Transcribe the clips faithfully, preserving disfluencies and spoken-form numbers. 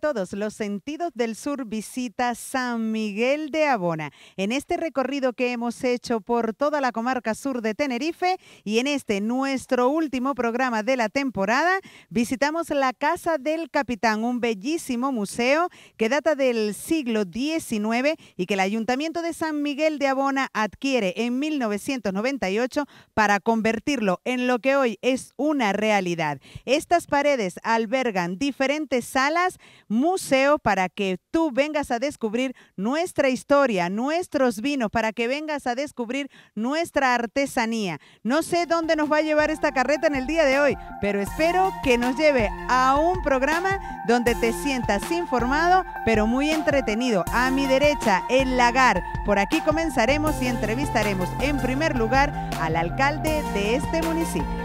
todos, Los Sentidos del Sur visita San Miguel de Abona. En este recorrido que hemos hecho por toda la comarca sur de Tenerife y en este nuestro último programa de la temporada, visitamos la Casa del Capitán, un bellísimo museo que data del siglo diecinueve y que el Ayuntamiento de San Miguel de Abona adquiere en mil novecientos noventa y ocho para convertirlo en lo que hoy es una realidad. Estas paredes albergan diferentes salas, museo, para que tú vengas a descubrir nuestra historia, nuestros vinos, para que vengas a descubrir nuestra artesanía. No sé dónde nos va a llevar esta carreta en el día de hoy, pero espero que nos lleve a un programa donde te sientas informado, pero muy entretenido. A mi derecha, el lagar. Por aquí comenzaremos y entrevistaremos en primer lugar al alcalde de este municipio.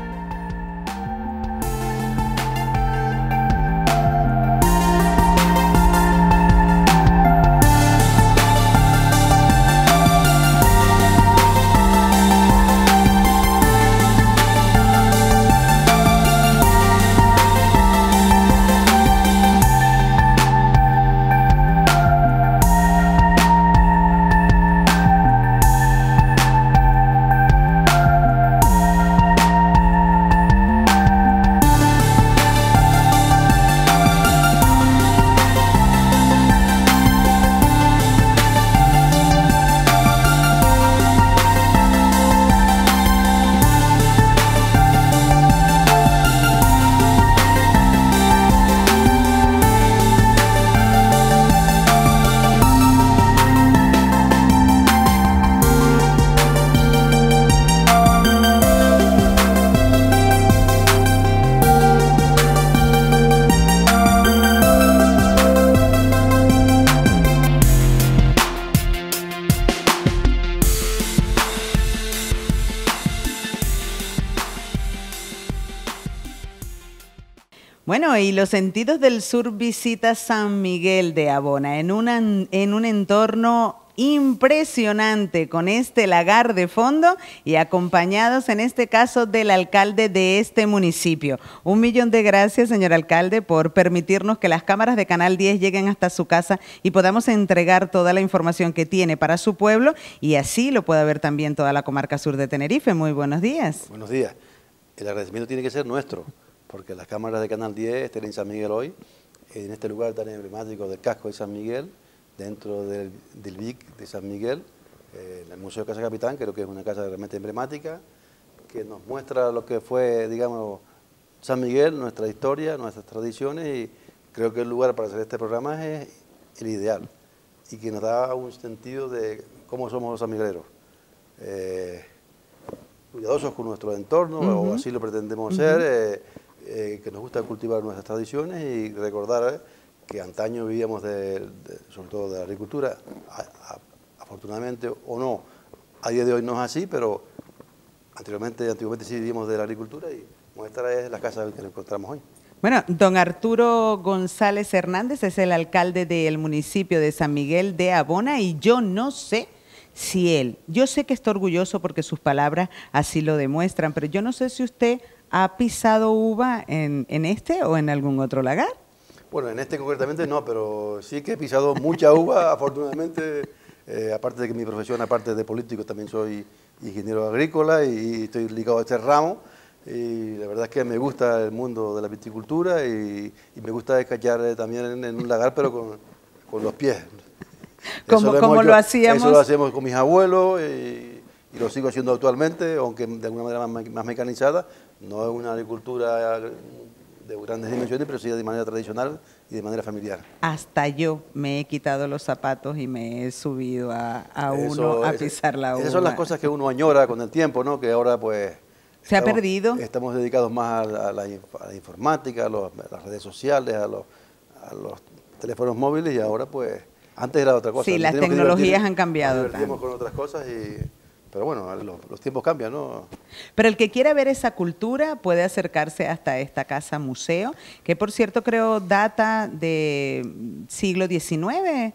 Bueno, y Los Sentidos del Sur visita San Miguel de Abona en, una, en un entorno impresionante, con este lagar de fondo y acompañados en este caso del alcalde de este municipio. Un millón de gracias, señor alcalde, por permitirnos que las cámaras de Canal diez lleguen hasta su casa y podamos entregar toda la información que tiene para su pueblo y así lo pueda ver también toda la comarca sur de Tenerife. Muy buenos días. Buenos días. El agradecimiento tiene que ser nuestro, porque las cámaras de Canal diez están en San Miguel hoy, en este lugar tan emblemático del casco de San Miguel, dentro del, del V I C de San Miguel, eh, el Museo de Casa Capitán. Creo que es una casa realmente emblemática, que nos muestra lo que fue, digamos, San Miguel, nuestra historia, nuestras tradiciones, y creo que el lugar para hacer este programa es el ideal, y que nos da un sentido de cómo somos los sanmigueleros. Eh, cuidadosos con nuestro entorno, uh-huh. o así lo pretendemos uh-huh. ser, eh, Eh, que nos gusta cultivar nuestras tradiciones y recordar eh, que antaño vivíamos de, de, sobre todo de la agricultura, a, a, afortunadamente o no, a día de hoy no es así, pero anteriormente, antiguamente sí vivíamos de la agricultura y nuestra es la casa que nos encontramos hoy. Bueno, don Arturo González Hernández es el alcalde del municipio de San Miguel de Abona y yo no sé si él, yo sé que está orgulloso porque sus palabras así lo demuestran, pero yo no sé si usted ha pisado uva en, en este o en algún otro lagar. Bueno, en este concretamente no, pero sí que he pisado mucha uva, afortunadamente, eh, aparte de que mi profesión, aparte de político, también soy ingeniero agrícola y estoy ligado a este ramo, y la verdad es que me gusta el mundo de la viticultura y, y me gusta descachar también en, en un lagar, pero con, con los pies. Como, lo, como hecho, lo hacíamos. Eso lo hacemos con mis abuelos y, y lo sigo haciendo actualmente, aunque de alguna manera más, más mecanizada. No es una agricultura de grandes dimensiones, pero sí de manera tradicional y de manera familiar. Hasta yo me he quitado los zapatos y me he subido a, a eso, uno a es, pisar la uva. Esas son las cosas que uno añora con el tiempo, ¿no? Que ahora pues... ¿Se estamos, ha perdido? Estamos dedicados más a la, a la informática, a, los, a las redes sociales, a los, a los teléfonos móviles y ahora pues... Antes era otra cosa. Sí, las tecnologías han cambiado. Nos divertimos con otras cosas y... Pero bueno, los, los tiempos cambian, ¿no? Pero el que quiera ver esa cultura puede acercarse hasta esta casa museo, que por cierto creo data de siglo diecinueve.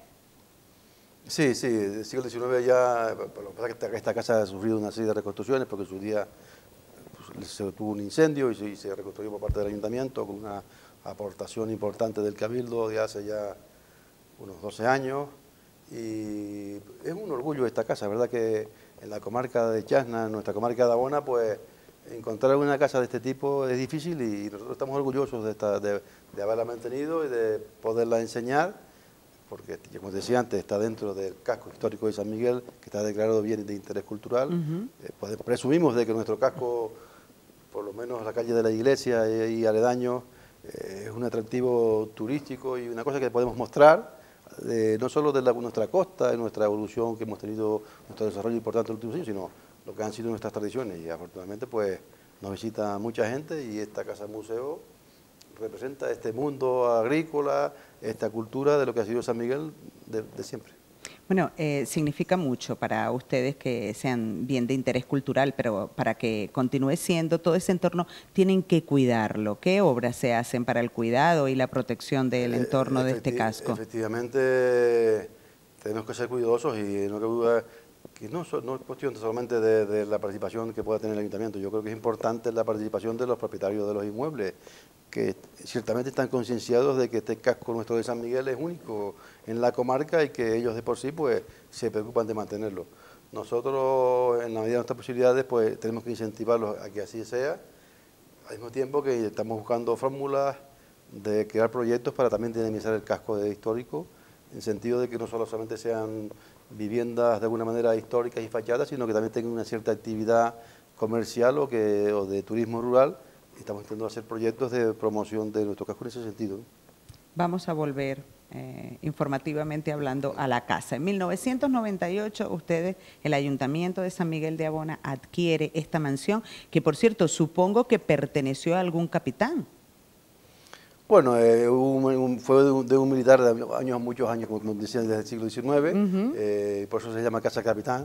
Sí, sí, del siglo diecinueve ya, pero lo que pasa es que esta casa ha sufrido una serie de reconstrucciones porque en su día pues, se tuvo un incendio y se, y se reconstruyó por parte del ayuntamiento con una aportación importante del Cabildo de hace ya unos doce años, y es un orgullo esta casa, ¿verdad? Que en la comarca de Chasna, en nuestra comarca de Abona, pues encontrar una casa de este tipo es difícil, y nosotros estamos orgullosos de, esta, de, de haberla mantenido y de poderla enseñar, porque, como decía antes, está dentro del casco histórico de San Miguel, que está declarado bien de interés cultural. Uh-huh. eh, pues, presumimos de que nuestro casco, por lo menos la calle de la iglesia y, y aledaños, eh, es un atractivo turístico y una cosa que podemos mostrar, eh, no solo de la, nuestra costa, de nuestra evolución que hemos tenido, nuestro desarrollo importante en los últimos años, sino lo que han sido nuestras tradiciones. Y afortunadamente pues nos visita mucha gente, y esta casa museo representa este mundo agrícola, esta cultura de lo que ha sido San Miguel de, de siempre. Bueno, eh, significa mucho para ustedes que sean bien de interés cultural, pero para que continúe siendo todo ese entorno tienen que cuidarlo. ¿Qué obras se hacen para el cuidado y la protección del entorno eh, de este casco? Efectivamente, tenemos que ser cuidadosos, y no cabe duda que no, no es cuestión solamente de, de la participación que pueda tener el ayuntamiento. Yo creo que es importante la participación de los propietarios de los inmuebles, que ciertamente están concienciados de que este casco nuestro de San Miguel es único en la comarca, y que ellos de por sí pues se preocupan de mantenerlo. Nosotros, en la medida de nuestras posibilidades, pues tenemos que incentivarlos a que así sea, al mismo tiempo que estamos buscando fórmulas de crear proyectos para también dinamizar el casco de histórico, en el sentido de que no solo solamente sean viviendas de alguna manera históricas y fachadas, sino que también tengan una cierta actividad comercial o, que, o de turismo rural. Estamos intentando hacer proyectos de promoción de nuestro casco en ese sentido. Vamos a volver eh, informativamente hablando a la casa. En mil novecientos noventa y ocho, ustedes, el Ayuntamiento de San Miguel de Abona, adquiere esta mansión, que por cierto, supongo que perteneció a algún capitán. Bueno, eh, un, un, fue de un, de un militar de años, muchos años, como decían, desde el siglo diecinueve, uh-huh. eh, por eso se llama Casa Capitán.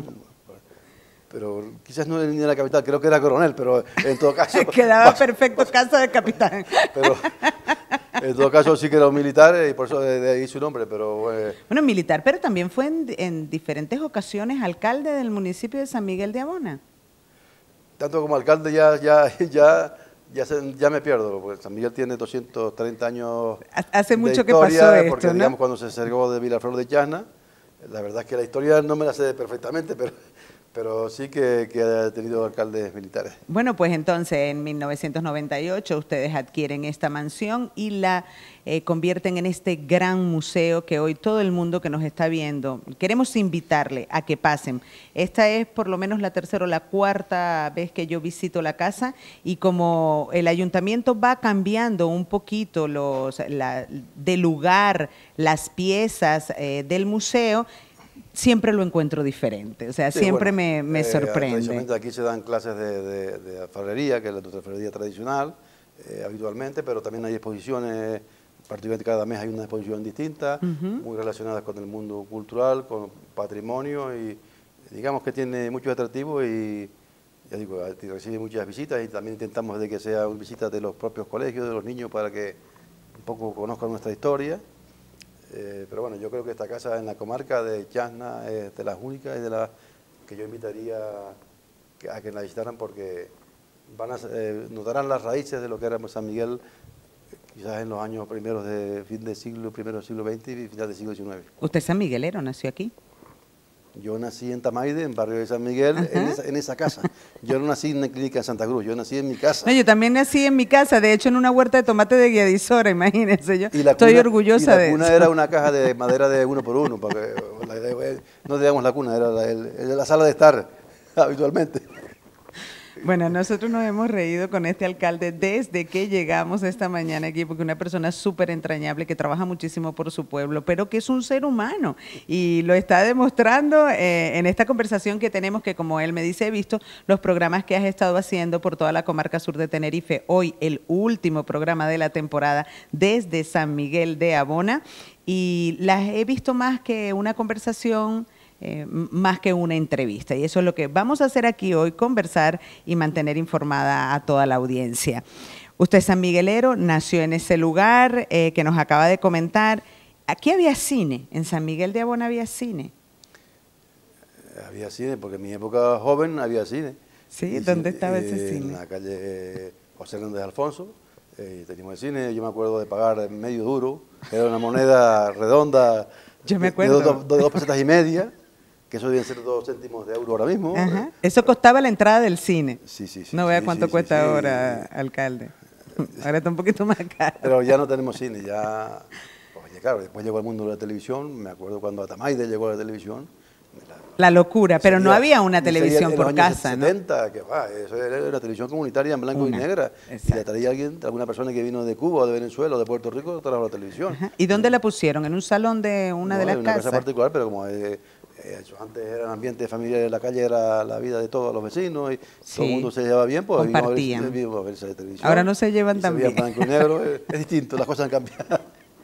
Pero quizás no era ni de la capital, creo que era coronel, pero en todo caso... Quedaba perfecto, Casa de Capitán. Pero en todo caso sí que era un militar, y por eso de, de ahí su nombre, pero... Eh, bueno, militar, pero también fue en, en diferentes ocasiones alcalde del municipio de San Miguel de Abona. Tanto como alcalde ya, ya, ya, ya, se, ya me pierdo, porque San Miguel tiene doscientos treinta años. Hace mucho de historia, que pasó esto, porque, ¿no? digamos, cuando se cerró de Vilaflor de Chasna, la verdad es que la historia no me la sé perfectamente, pero... pero sí que, que ha tenido alcaldes militares. Bueno, pues entonces en mil novecientos noventa y ocho ustedes adquieren esta mansión y la eh, convierten en este gran museo que hoy todo el mundo que nos está viendo, queremos invitarle a que pasen. Esta es por lo menos la tercera o la cuarta vez que yo visito la casa, y como el ayuntamiento va cambiando un poquito los, la, de lugar las piezas eh, del museo, siempre lo encuentro diferente, o sea, sí, siempre bueno, me, me eh, sorprende. Tradicionalmente aquí se dan clases de, de, de alfarería, que es la nuestra alfarería tradicional, eh, habitualmente, pero también hay exposiciones, particularmente cada mes hay una exposición distinta, uh-huh. muy relacionada con el mundo cultural, con patrimonio, y digamos que tiene muchos atractivos, y ya digo, recibe muchas visitas, y también intentamos de que sean visitas de los propios colegios, de los niños, para que un poco conozcan nuestra historia. Eh, pero bueno, yo creo que esta casa en la comarca de Chasna es de las únicas y de las que yo invitaría a que la visitaran, porque van a, eh, notarán las raíces de lo que era San Miguel, quizás en los años primeros de fin del siglo, primero del siglo veinte y final del siglo diecinueve. ¿Usted es sanmiguelero, nació aquí? Yo nací en Tamaide, en barrio de San Miguel, en esa, en esa casa. Yo no nací en una clínica en Santa Cruz, yo nací en mi casa. No, yo también nací en mi casa, de hecho en una huerta de tomate de Guiadizora, imagínense, yo cuna, estoy orgullosa de eso. Y la cuna era una caja de madera de uno por uno, porque no digamos la cuna, era la, el, la sala de estar habitualmente. Bueno, nosotros nos hemos reído con este alcalde desde que llegamos esta mañana aquí, porque una persona súper entrañable que trabaja muchísimo por su pueblo, pero que es un ser humano, y lo está demostrando eh, en esta conversación que tenemos, que como él me dice, he visto los programas que has estado haciendo por toda la comarca sur de Tenerife, hoy el último programa de la temporada desde San Miguel de Abona, y las he visto más que una conversación, Eh, más que una entrevista, y eso es lo que vamos a hacer aquí hoy, conversar y mantener informada a toda la audiencia. Usted es sanmiguelero, nació en ese lugar eh, que nos acaba de comentar. ¿Aquí había cine? ¿En San Miguel de Abona había cine? Había cine, porque en mi época joven había cine. ¿Sí? ¿Dónde estaba eh, ese cine? En la calle José Hernández Alfonso, Eh, teníamos el cine, yo me acuerdo de pagar medio duro, era una moneda redonda, yo me de, acuerdo. de dos, de dos pesetas y media, que eso deben ser dos céntimos de euro ahora mismo. Ajá. Eso costaba la entrada del cine. Sí, sí, sí. No vea sí, cuánto sí, cuesta sí, sí. ahora, alcalde. Ahora está un poquito más caro. Pero ya no tenemos cine, ya... Oye, claro, después llegó al mundo de la televisión, me acuerdo cuando Atamaide llegó a la televisión. La locura, pero sería, no había una televisión en por los años casa, setenta, ¿no? que va, eso era una televisión comunitaria en blanco Una, y negra. exacto. Y la traía alguien, alguna persona que vino de Cuba, o de Venezuela, o de Puerto Rico, trajo la televisión. Ajá. ¿Y dónde la pusieron? ¿En un salón de una No, de las en una casas? casa particular, pero como eh, eh, eso antes era un ambiente familiar, en la calle era la vida de todos los vecinos, y Sí. todo el mundo se llevaba bien, pues compartían. vimos a ver, a ver televisión. Ahora no se llevan y tan se veía bien. blanco y negro, es, es distinto, las cosas han cambiado.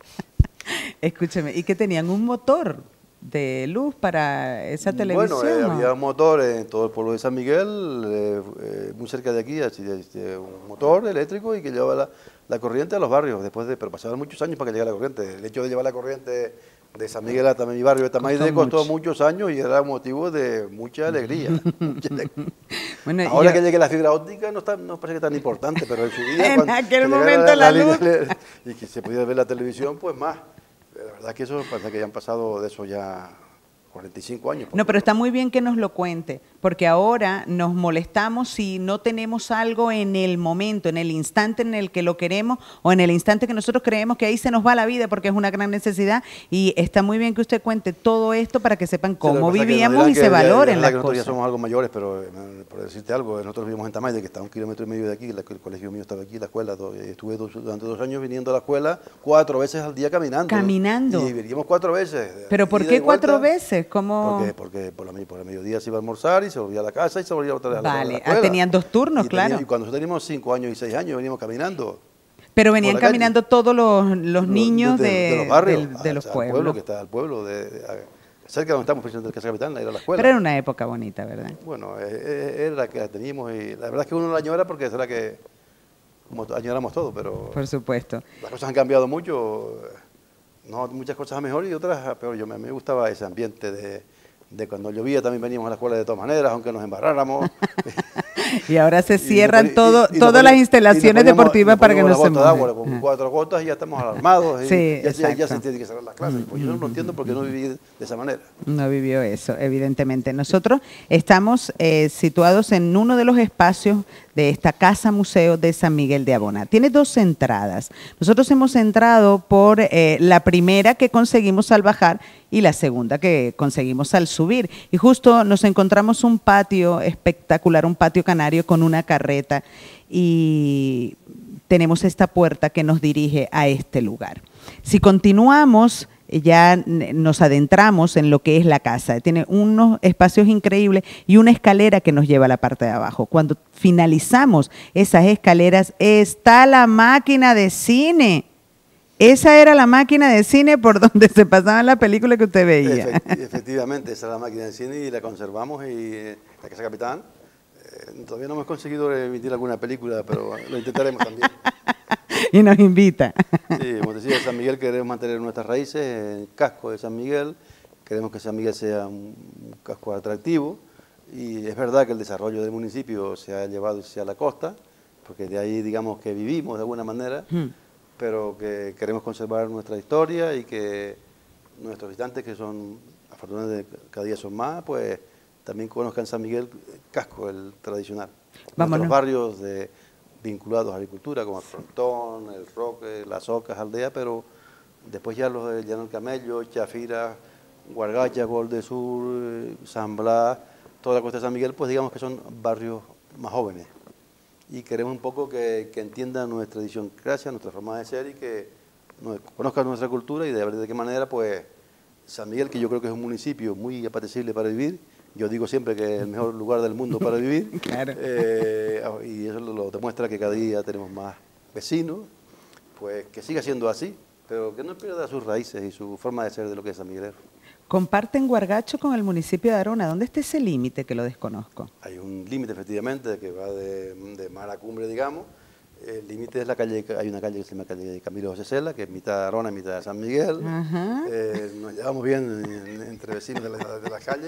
Escúcheme, ¿y que tenían un motor de luz para esa televisión? Bueno, eh, ¿o? había un motor en todo el pueblo de San Miguel, eh, eh, muy cerca de aquí, así, este, un motor eléctrico y que llevaba la, la corriente a los barrios, después de, pero pasaron muchos años para que llegara la corriente. El hecho de llevar la corriente de San Miguel hasta mi barrio de Tamaide costó, costó muchos años y era motivo de mucha alegría. mucha alegría. Bueno, ahora yo, que llegue la fibra óptica no, está, no parece que tan importante, pero en su día, en cuando aquel momento la, la, la luz línea, y que se pudiera ver la televisión, pues más. La verdad que eso pasa que ya han pasado de eso ya cuarenta y cinco años. No, pero está muy bien que nos lo cuente, porque ahora nos molestamos si no tenemos algo en el momento, en el instante en el que lo queremos o en el instante que nosotros creemos que ahí se nos va la vida porque es una gran necesidad, y está muy bien que usted cuente todo esto para que sepan cómo sí, vivíamos y se valoren las que cosas. Nosotros ya somos algo mayores, pero por decirte algo, nosotros vivimos en Tamaide, que está a un kilómetro y medio de aquí, el colegio mío estaba aquí, la escuela, estuve dos, durante dos años viniendo a la escuela cuatro veces al día caminando. Caminando. Y veníamos cuatro veces. ¿Pero por qué cuatro veces? ¿Cómo? Porque porque por, la, por el mediodía se iba a almorzar y se volvía a la casa y se volvía otra vez a la, vale. a la escuela. Ah, tenían dos turnos, y claro. Tenía, y cuando nosotros teníamos cinco años y seis años veníamos caminando. Pero venían caminando calle. todos los, los niños de, de, de, de los barrios, del, de los pueblos. Pueblo que está al pueblo, de, de, de, cerca de donde estamos, presidente del Casa Capitán, era la escuela. Pero era una época bonita, ¿verdad? Bueno, era la que teníamos y la verdad es que uno la añora porque será que como añoramos todo, pero... Por supuesto. Las cosas han cambiado mucho, no, muchas cosas a mejor y otras a peor. Yo, me, me gustaba ese ambiente de... de cuando llovía también veníamos a la escuela de todas maneras, aunque nos embarráramos. Y ahora se cierran y, y, todo, y, y todas poníamos, las instalaciones poníamos, deportivas para que no se mojen. De agua, con cuatro gotas y ya estamos alarmados. Y sí, ya, ya, ya se tiene que cerrar las clases. Mm, pues yo no lo entiendo porque no viví de esa manera. No vivió eso, evidentemente. Nosotros estamos eh, situados en uno de los espacios de esta Casa Museo de San Miguel de Abona. Tiene dos entradas. Nosotros hemos entrado por eh, la primera que conseguimos al bajar y la segunda que conseguimos al subir. Y justo nos encontramos un patio espectacular, un patio canario con una carreta y tenemos esta puerta que nos dirige a este lugar. Si continuamos, ya nos adentramos en lo que es la casa. Tiene unos espacios increíbles y una escalera que nos lleva a la parte de abajo. Cuando finalizamos esas escaleras está la máquina de cine. Esa era la máquina de cine por donde se pasaban las películas que usted veía. Efectivamente, esa era la máquina de cine y la conservamos y la Casa Capitán. Eh, todavía no hemos conseguido emitir alguna película, pero lo intentaremos también. Y nos invita. Sí, como decía, San Miguel queremos mantener nuestras raíces, el casco de San Miguel, queremos que San Miguel sea un casco atractivo y es verdad que el desarrollo del municipio se ha llevado hacia la costa, porque de ahí digamos que vivimos de alguna manera, hmm. pero que queremos conservar nuestra historia y que nuestros visitantes, que son afortunadamente cada día son más, pues también conozcan San Miguel casco, el tradicional. Vámonos. Nuestros barrios de... vinculados a la agricultura, como el Frontón, el Roque, las Ocas, Aldea, pero después ya los de Llano del Camello, Chafira, Guargacha, Gol de Sur, San Blas, toda la costa de San Miguel, pues digamos que son barrios más jóvenes. Y queremos un poco que, que entiendan nuestra idiosincrasia, nuestra forma de ser y que nos, conozcan nuestra cultura y de ver de qué manera, pues, San Miguel, que yo creo que es un municipio muy apetecible para vivir. Yo digo siempre que es el mejor lugar del mundo para vivir. Claro. eh, y eso lo, lo demuestra que cada día tenemos más vecinos, pues que siga siendo así, pero que no pierda sus raíces y su forma de ser de lo que es San Miguelero. ¿Comparten Guargacho con el municipio de Arona? ¿Dónde está ese límite que lo desconozco? Hay un límite efectivamente que va de, de mar a cumbre, digamos. El límite es la calle, hay una calle que se llama calle Camilo José Cela, que es mitad de Arona, mitad de San Miguel. Eh, nos llevamos bien en, entre vecinos de la, de la calle.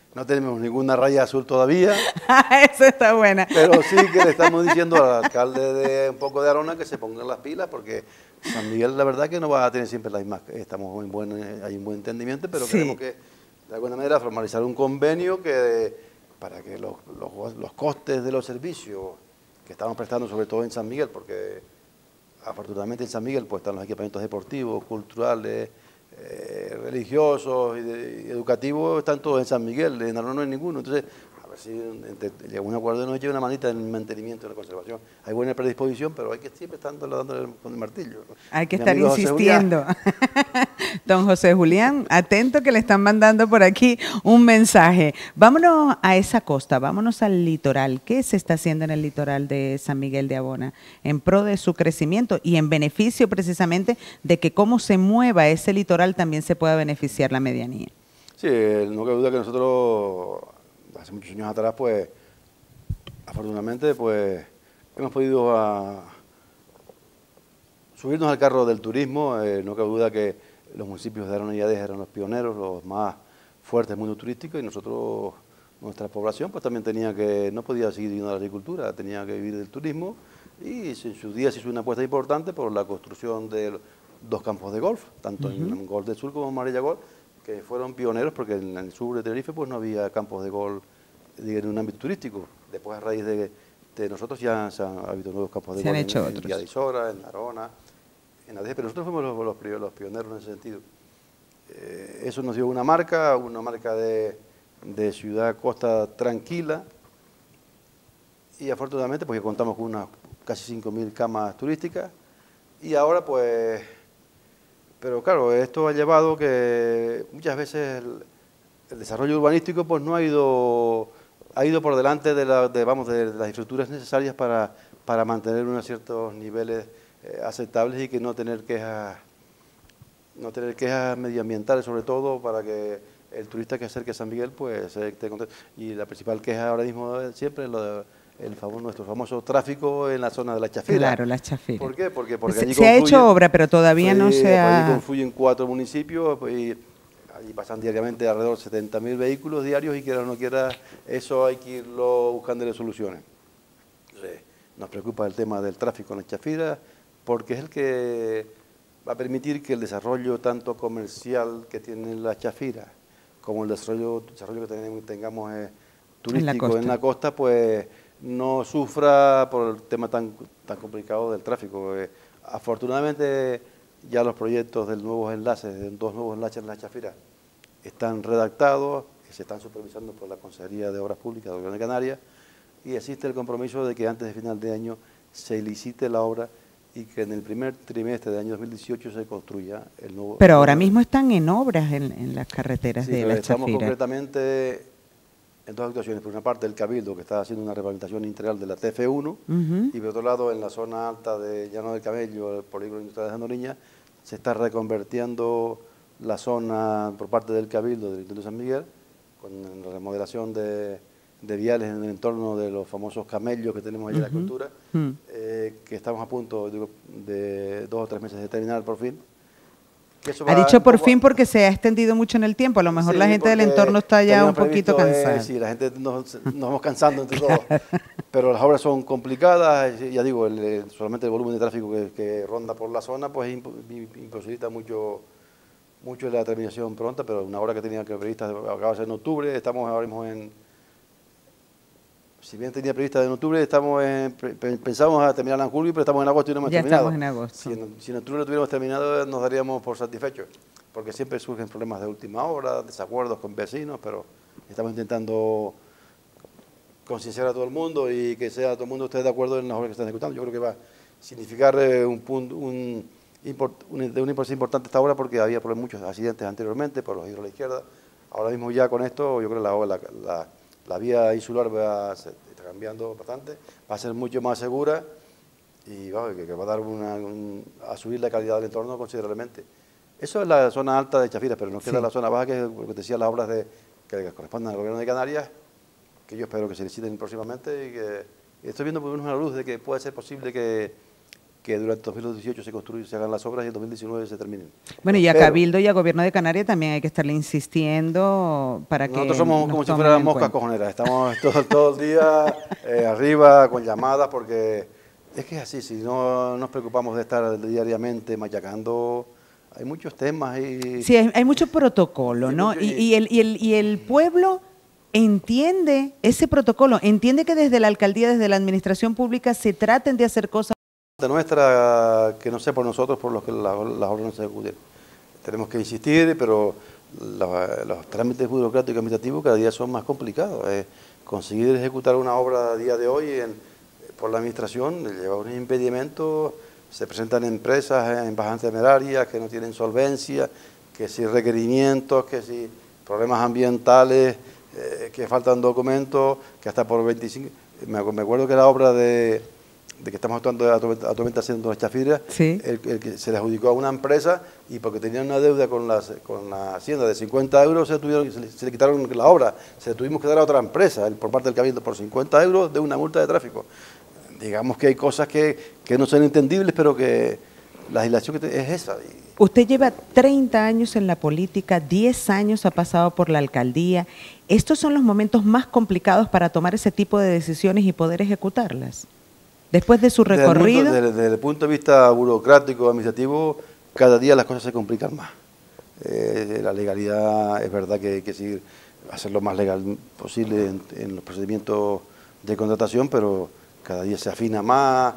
no tenemos ninguna raya azul todavía. Eso está buena. Pero sí que le estamos diciendo al alcalde de un poco de Arona que se pongan las pilas, porque San Miguel la verdad que no va a tener siempre las mismas. Estamos en buen, hay un buen entendimiento, pero sí. Queremos que de alguna manera formalizar un convenio que para que los, los, los costes de los servicios que estamos prestando, sobre todo en San Miguel, porque afortunadamente en San Miguel pues están los equipamientos deportivos, culturales, eh, religiosos y, de, y educativos, están todos en San Miguel, en Arona no hay ninguno. Entonces, a ver si llega un acuerdo, nos lleva una manita en el mantenimiento, en la conservación. Hay buena predisposición, pero hay que siempre estar dándole con el martillo. Hay que Mi estar insistiendo. Don José Julián, atento que le están mandando por aquí un mensaje. Vámonos a esa costa, vámonos al litoral. ¿Qué se está haciendo en el litoral de San Miguel de Abona en pro de su crecimiento y en beneficio precisamente de que cómo se mueva ese litoral también se pueda beneficiar la medianía? Sí, no cabe duda que nosotros hace muchos años atrás, pues, afortunadamente, pues, hemos podido a, subirnos al carro del turismo. Eh, no cabe duda que los municipios de Arona y Adeje eran los pioneros, los más fuertes del mundo turístico, y nosotros, nuestra población, pues también tenía que, no podía seguir viviendo de la agricultura, tenía que vivir del turismo, y en sus días hizo una apuesta importante por la construcción de dos campos de golf, tanto uh-huh. en Golf del Sur como en Marbella Golf, que fueron pioneros porque en el sur de Tenerife pues no había campos de golf en un ámbito turístico. Después a raíz de, de nosotros ya se han habido nuevos campos de se golf han hecho en, otros. en Villa de Isora, en Arona, en Adeje, pero nosotros fuimos los, los, los pioneros en ese sentido. Eh, eso nos dio una marca, una marca de, de ciudad costa tranquila, y afortunadamente pues contamos con unas casi cinco mil camas turísticas, y ahora pues... Pero claro, esto ha llevado que muchas veces el, el desarrollo urbanístico pues no ha ido, ha ido por delante de, la, de, vamos, de las infraestructuras necesarias para, para mantener unos ciertos niveles eh, aceptables y que no tener quejas, no tener quejas medioambientales, sobre todo para que el turista que acerque a San Miguel pues esté contento. Y la principal queja ahora mismo siempre es lo de el famoso, nuestro famoso tráfico en la zona de la Chafira. Claro, la Chafira. ¿Por qué? Porque, porque se, allí se ha hecho obra, pero todavía sí, no se ha... Allí confluyen cuatro municipios y allí pasan diariamente alrededor de setenta mil vehículos diarios y quiera o no quiera, eso hay que irlo buscándole soluciones. Entonces, nos preocupa el tema del tráfico en la Chafira porque es el que va a permitir que el desarrollo tanto comercial que tiene la Chafira como el desarrollo, desarrollo que tenemos, tengamos eh, turístico en la, en la costa, pues no sufra por el tema tan, tan complicado del tráfico. Eh, afortunadamente ya los proyectos de nuevos enlaces, de dos nuevos enlaces en la Chafira, están redactados, se están supervisando por la Consejería de Obras Públicas del Gobierno de Canarias, y existe el compromiso de que antes de final de año se licite la obra y que en el primer trimestre del año dos mil dieciocho se construya el nuevo... Pero ahora mismo están en obras en, en las carreteras sí, de la estamos Chafira. Concretamente en dos actuaciones. Por una parte el Cabildo, que está haciendo una rehabilitación integral de la T F uno, uh-huh. y por otro lado en la zona alta de Llano del Camello, el polígono industrial de Andoriña, se está reconvertiendo la zona por parte del Cabildo del Distrito de San Miguel, con la remodelación de, de viales en el entorno de los famosos camellos que tenemos allí uh-huh. en la cultura, uh-huh. eh, que estamos a punto digo, de dos o tres meses de terminar por fin. Ha dicho por fin porque se ha extendido mucho en el tiempo, a lo mejor sí, la gente del entorno está ya un poquito cansada. Eh, sí, la gente nos, nos vamos cansando entre todos, pero las obras son complicadas, ya digo, el, el, solamente el volumen de tráfico que, que ronda por la zona pues imp, imposibilita mucho, mucho la terminación pronta, pero una obra que tenía que prevista acaba de ser en octubre, estamos ahora mismo en, si bien tenía prevista en octubre, estamos en, pensamos a terminarla en julio, pero estamos en agosto y no hemos ya terminado. Estamos en agosto. Si en, si en octubre lo tuviéramos terminado, nos daríamos por satisfechos, porque siempre surgen problemas de última hora, desacuerdos con vecinos, pero estamos intentando concienciar a todo el mundo y que sea todo el mundo esté de acuerdo en las obras que están ejecutando. Yo creo que va a significar eh, un punto, un, import, un, de una importancia importante esta obra, porque había muchos accidentes anteriormente por los giros a la izquierda. Ahora mismo ya con esto, yo creo que la, la, la La vía insular va a, se está cambiando bastante, va a ser mucho más segura y va, que, que va a dar una, un, a subir la calidad del entorno considerablemente. Eso es la zona alta de Chafira, pero nos queda sí. la zona baja, que es lo que te decía, las obras de, que corresponden al Gobierno de Canarias, que yo espero que se liciten próximamente y que y estoy viendo por una luz de que puede ser posible que que durante dos mil dieciocho se construyen, se hagan las obras y en dos mil diecinueve se terminen. Bueno, y a Pero Cabildo y a Gobierno de Canarias también hay que estarle insistiendo para que nosotros somos nos como si tomen fueran en moscas cuenta. cojoneras, estamos todo, todo el día eh, arriba con llamadas porque es que es así, si no nos preocupamos de estar diariamente machacando, hay muchos temas y, Sí, hay, hay mucho protocolo, y ¿no? mucho- Y, y- y el, y, el, y el pueblo entiende ese protocolo, entiende que desde la alcaldía, desde la administración pública se traten de hacer cosas. de nuestra, que no sea por nosotros por los que la- las obras no se ejecuten. Tenemos que insistir, pero la- los trámites burocráticos y administrativos cada día son más complicados. Eh, conseguir ejecutar una obra a día de hoy en- por la administración lleva unos impedimentos, se presentan empresas en bajas temerarias que no tienen solvencia, que si requerimientos, que si problemas ambientales, eh, que faltan documentos, que hasta por veinticinco... Me acu- me acuerdo que la obra de de que estamos actuando actualmente haciendo las chafiras, Sí. el, el que se le adjudicó a una empresa y porque tenían una deuda con, las, con la hacienda de cincuenta euros, se, tuvieron, se, le, se le quitaron la obra, se le tuvimos que dar a otra empresa el, por parte del Cabildo por cincuenta euros de una multa de tráfico. Digamos que hay cosas que, que no son entendibles, pero que la legislación que te, es esa. Y, Usted lleva treinta años en la política, diez años ha pasado por la alcaldía. ¿Estos son los momentos más complicados para tomar ese tipo de decisiones y poder ejecutarlas? Después de su Desde el, punto, recorrido. desde, desde el punto de vista burocrático, administrativo, cada día las cosas se complican más. Eh, la legalidad es verdad que hay que seguir, hacer lo más legal posible en, en los procedimientos de contratación, pero cada día se afina más,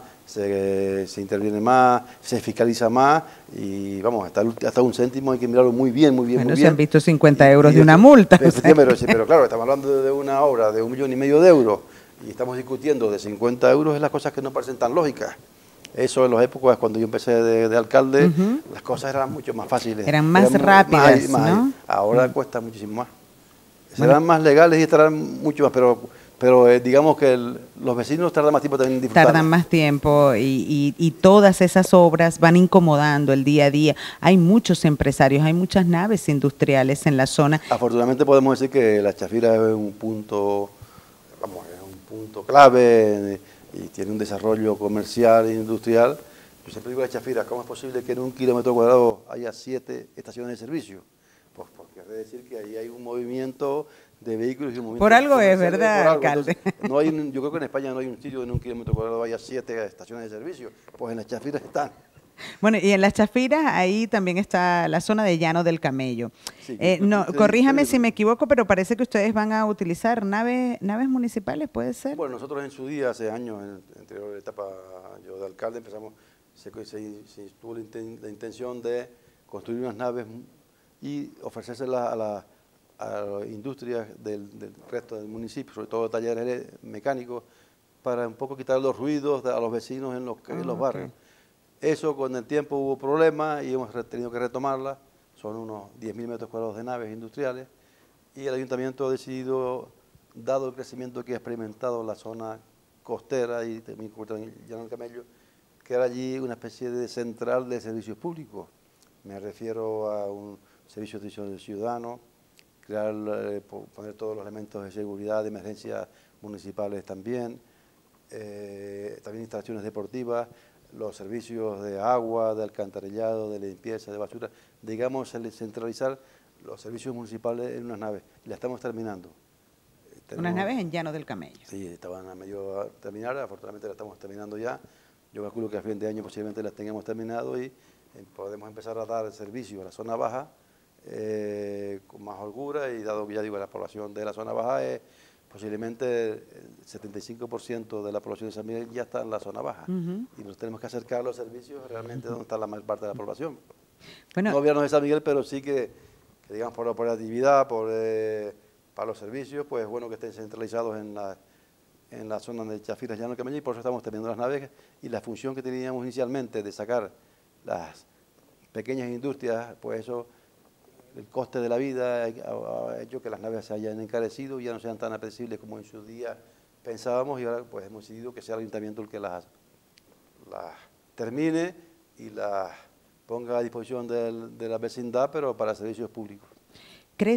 se, se interviene más, se fiscaliza más y vamos, hasta, el- hasta un céntimo hay que mirarlo muy bien, muy bien, Bueno, muy se bien. han visto cincuenta Y- euros y de una eso- multa. pero, o sea pero, que- pero claro, estamos hablando de una obra de un millón y medio de euros y estamos discutiendo de cincuenta euros, es las cosas que no parecen tan lógicas. Eso en las épocas cuando yo empecé de, de alcalde, Ujú. las cosas eran mucho más fáciles. Eran más mu- rápidas, más- ¿no? Ahora Mm. cuesta muchísimo más. Bueno. Serán más legales y estarán mucho más, pero, pero eh, digamos que el- los vecinos tardan más tiempo también en disfrutar. Tardan más tiempo y, y- y todas esas obras van incomodando el día a día. Hay muchos empresarios, hay muchas naves industriales en la zona. Afortunadamente podemos decir que la Chafira es un punto, vamos, es un punto clave eh, y tiene un desarrollo comercial e industrial. Yo siempre digo a la Chafira, ¿cómo es posible que en un kilómetro cuadrado haya siete estaciones de servicio? Pues porque es decir que ahí hay un movimiento de vehículos y un movimiento Por algo es, comercial, ¿verdad, por algo. alcalde? Entonces, no hay un- yo creo que en España no hay un sitio en un kilómetro cuadrado haya siete estaciones de servicio, pues en la Chafira están. Bueno, y en las Chafiras ahí también está la zona de Llano del Camello. Sí, Eh, yo- no, yo- corríjame yo- si me equivoco, pero parece que ustedes van a utilizar naves, naves municipales, ¿puede ser? Bueno, nosotros en su día, hace años, en la anterior etapa yo de alcalde, empezamos, se, se, se tuvo la, inten, la intención de construir unas naves y ofrecérselas a, la, a las industrias del, del resto del municipio, sobre todo talleres mecánicos, para un poco quitar los ruidos de, a los vecinos en los, en Ah, los ok. barrios. Eso con el tiempo hubo problemas y hemos tenido que retomarla. Son unos diez mil metros cuadrados de naves industriales y el ayuntamiento ha decidido, dado el crecimiento que ha experimentado la zona costera y también como en Llano del Camello, crear allí una especie de central de servicios públicos. Me refiero a un servicio de atención del ciudadano, crear, eh, poner todos los elementos de seguridad, de emergencias municipales también, eh, también instalaciones deportivas, los servicios de agua, de alcantarillado, de limpieza, de basura, digamos, el centralizar los servicios municipales en unas naves. Y la estamos terminando. Eh, Unas tenemos- naves en Llano del Camello. Sí, estaban a medio a terminar, afortunadamente la estamos terminando ya. Yo calculo que a fin de año posiblemente las tengamos terminado y eh, podemos empezar a dar servicio a la zona baja eh, con más holgura y dado que ya digo la población de la zona baja es posiblemente el setenta y cinco por ciento de la población de San Miguel ya está en la zona baja Ujú. y nos tenemos que acercar a los servicios realmente donde está la mayor parte de la población. Bueno, No gobiernos de San Miguel, pero sí que, que digamos por la operatividad, por, eh, para los servicios, pues es bueno que estén centralizados en la, en la zona de Chafiras, Llano del Camello, y por eso estamos teniendo las naves y la función que teníamos inicialmente de sacar las pequeñas industrias, pues eso, el coste de la vida ha, ha hecho que las naves se hayan encarecido y ya no sean tan apetecibles como en su día pensábamos y ahora pues hemos decidido que sea el ayuntamiento el que las, las termine y las ponga a disposición del- de la vecindad, pero para servicios públicos. crece,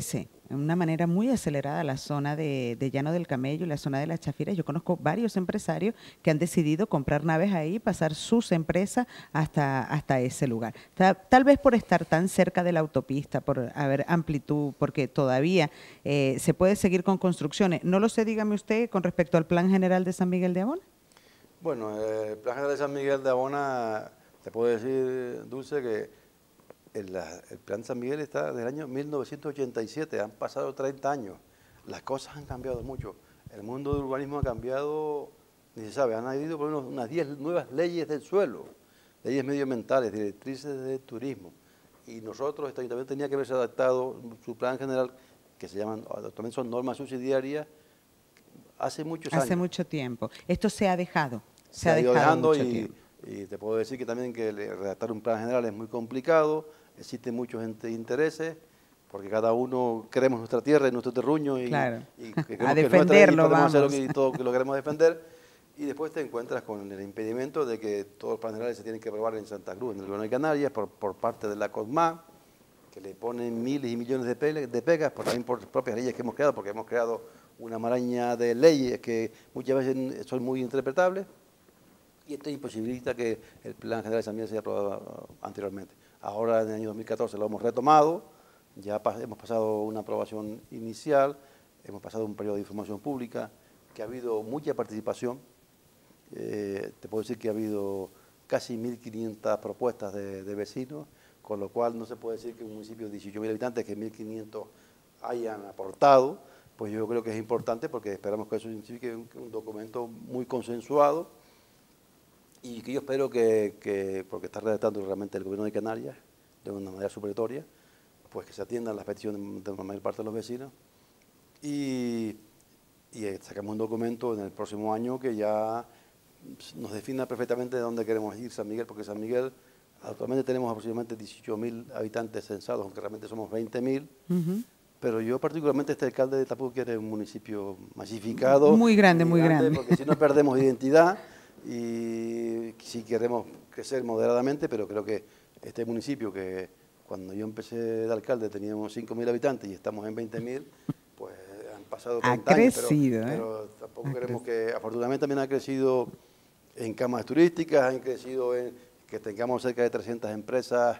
de una manera muy acelerada la zona de, de Llano del Camello y la zona de las Chafiras. Yo conozco varios empresarios que han decidido comprar naves ahí y pasar sus empresas hasta, hasta ese lugar. Tal, tal vez por estar tan cerca de la autopista, por haber amplitud, porque todavía eh, se puede seguir con construcciones. No lo sé, dígame usted, con respecto al Plan General de San Miguel de Abona. Bueno, eh, el Plan General de San Miguel de Abona, te puedo decir, Dulce, que el, el Plan San Miguel está del año mil novecientos ochenta y siete, han pasado treinta años, las cosas han cambiado mucho, el mundo del urbanismo ha cambiado, ni se sabe, han habido por unos, unas diez nuevas leyes del suelo, leyes medioambientales, directrices de turismo, y nosotros, este ayuntamiento tenía que haberse adaptado su plan general, que se llaman, actualmente son normas subsidiarias, hace muchos años. Hace mucho tiempo. Esto se ha dejado, se, se ha ha ido dejado dejando mucho y, tiempo. y te puedo decir que también que redactar un plan general es muy complicado, existen muchos intereses, porque cada uno queremos nuestra tierra y nuestro terruño y, claro. y que a defenderlo, vamos. Hacer lo que, todo lo que lo queremos defender, y después te encuentras con el impedimento de que todos los planes generales se tienen que aprobar en Santa Cruz, en el gobierno de Canarias, por, por parte de la COSMA, que le ponen miles y millones de, pe de pegas, por, también por propias leyes que hemos creado, porque hemos creado una maraña de leyes que muchas veces son muy interpretables, y esto imposibilita que el plan general de San Miguel sea aprobado anteriormente. Ahora, en el año dos mil catorce, lo hemos retomado, ya pas hemos pasado una aprobación inicial, hemos pasado un periodo de información pública, que ha habido mucha participación, eh, te puedo decir que ha habido casi mil quinientas propuestas de, de vecinos, con lo cual no se puede decir que un municipio de dieciocho mil habitantes, que mil quinientos hayan aportado, pues yo creo que es importante porque esperamos que eso signifique un, un documento muy consensuado y que yo espero que, que, porque está redactando realmente el gobierno de Canarias de una manera supletoria, pues que se atiendan las peticiones de la mayor parte de los vecinos y, y sacamos un documento en el próximo año que ya nos defina perfectamente de dónde queremos ir San Miguel, porque San Miguel actualmente tenemos aproximadamente dieciocho mil habitantes censados, aunque realmente somos veinte mil. Uh-huh. Pero yo particularmente este alcalde de Tapuco quiere un municipio masificado. Muy grande, muy grande. Porque si no perdemos identidad y si queremos crecer moderadamente, pero creo que este municipio que cuando yo empecé de alcalde teníamos cinco mil habitantes y estamos en veinte mil, pues han pasado treinta ha crecido, años. Pero, ¿eh? pero tampoco ha queremos crecido. que, afortunadamente también ha crecido en camas turísticas, han crecido en que tengamos cerca de trescientas empresas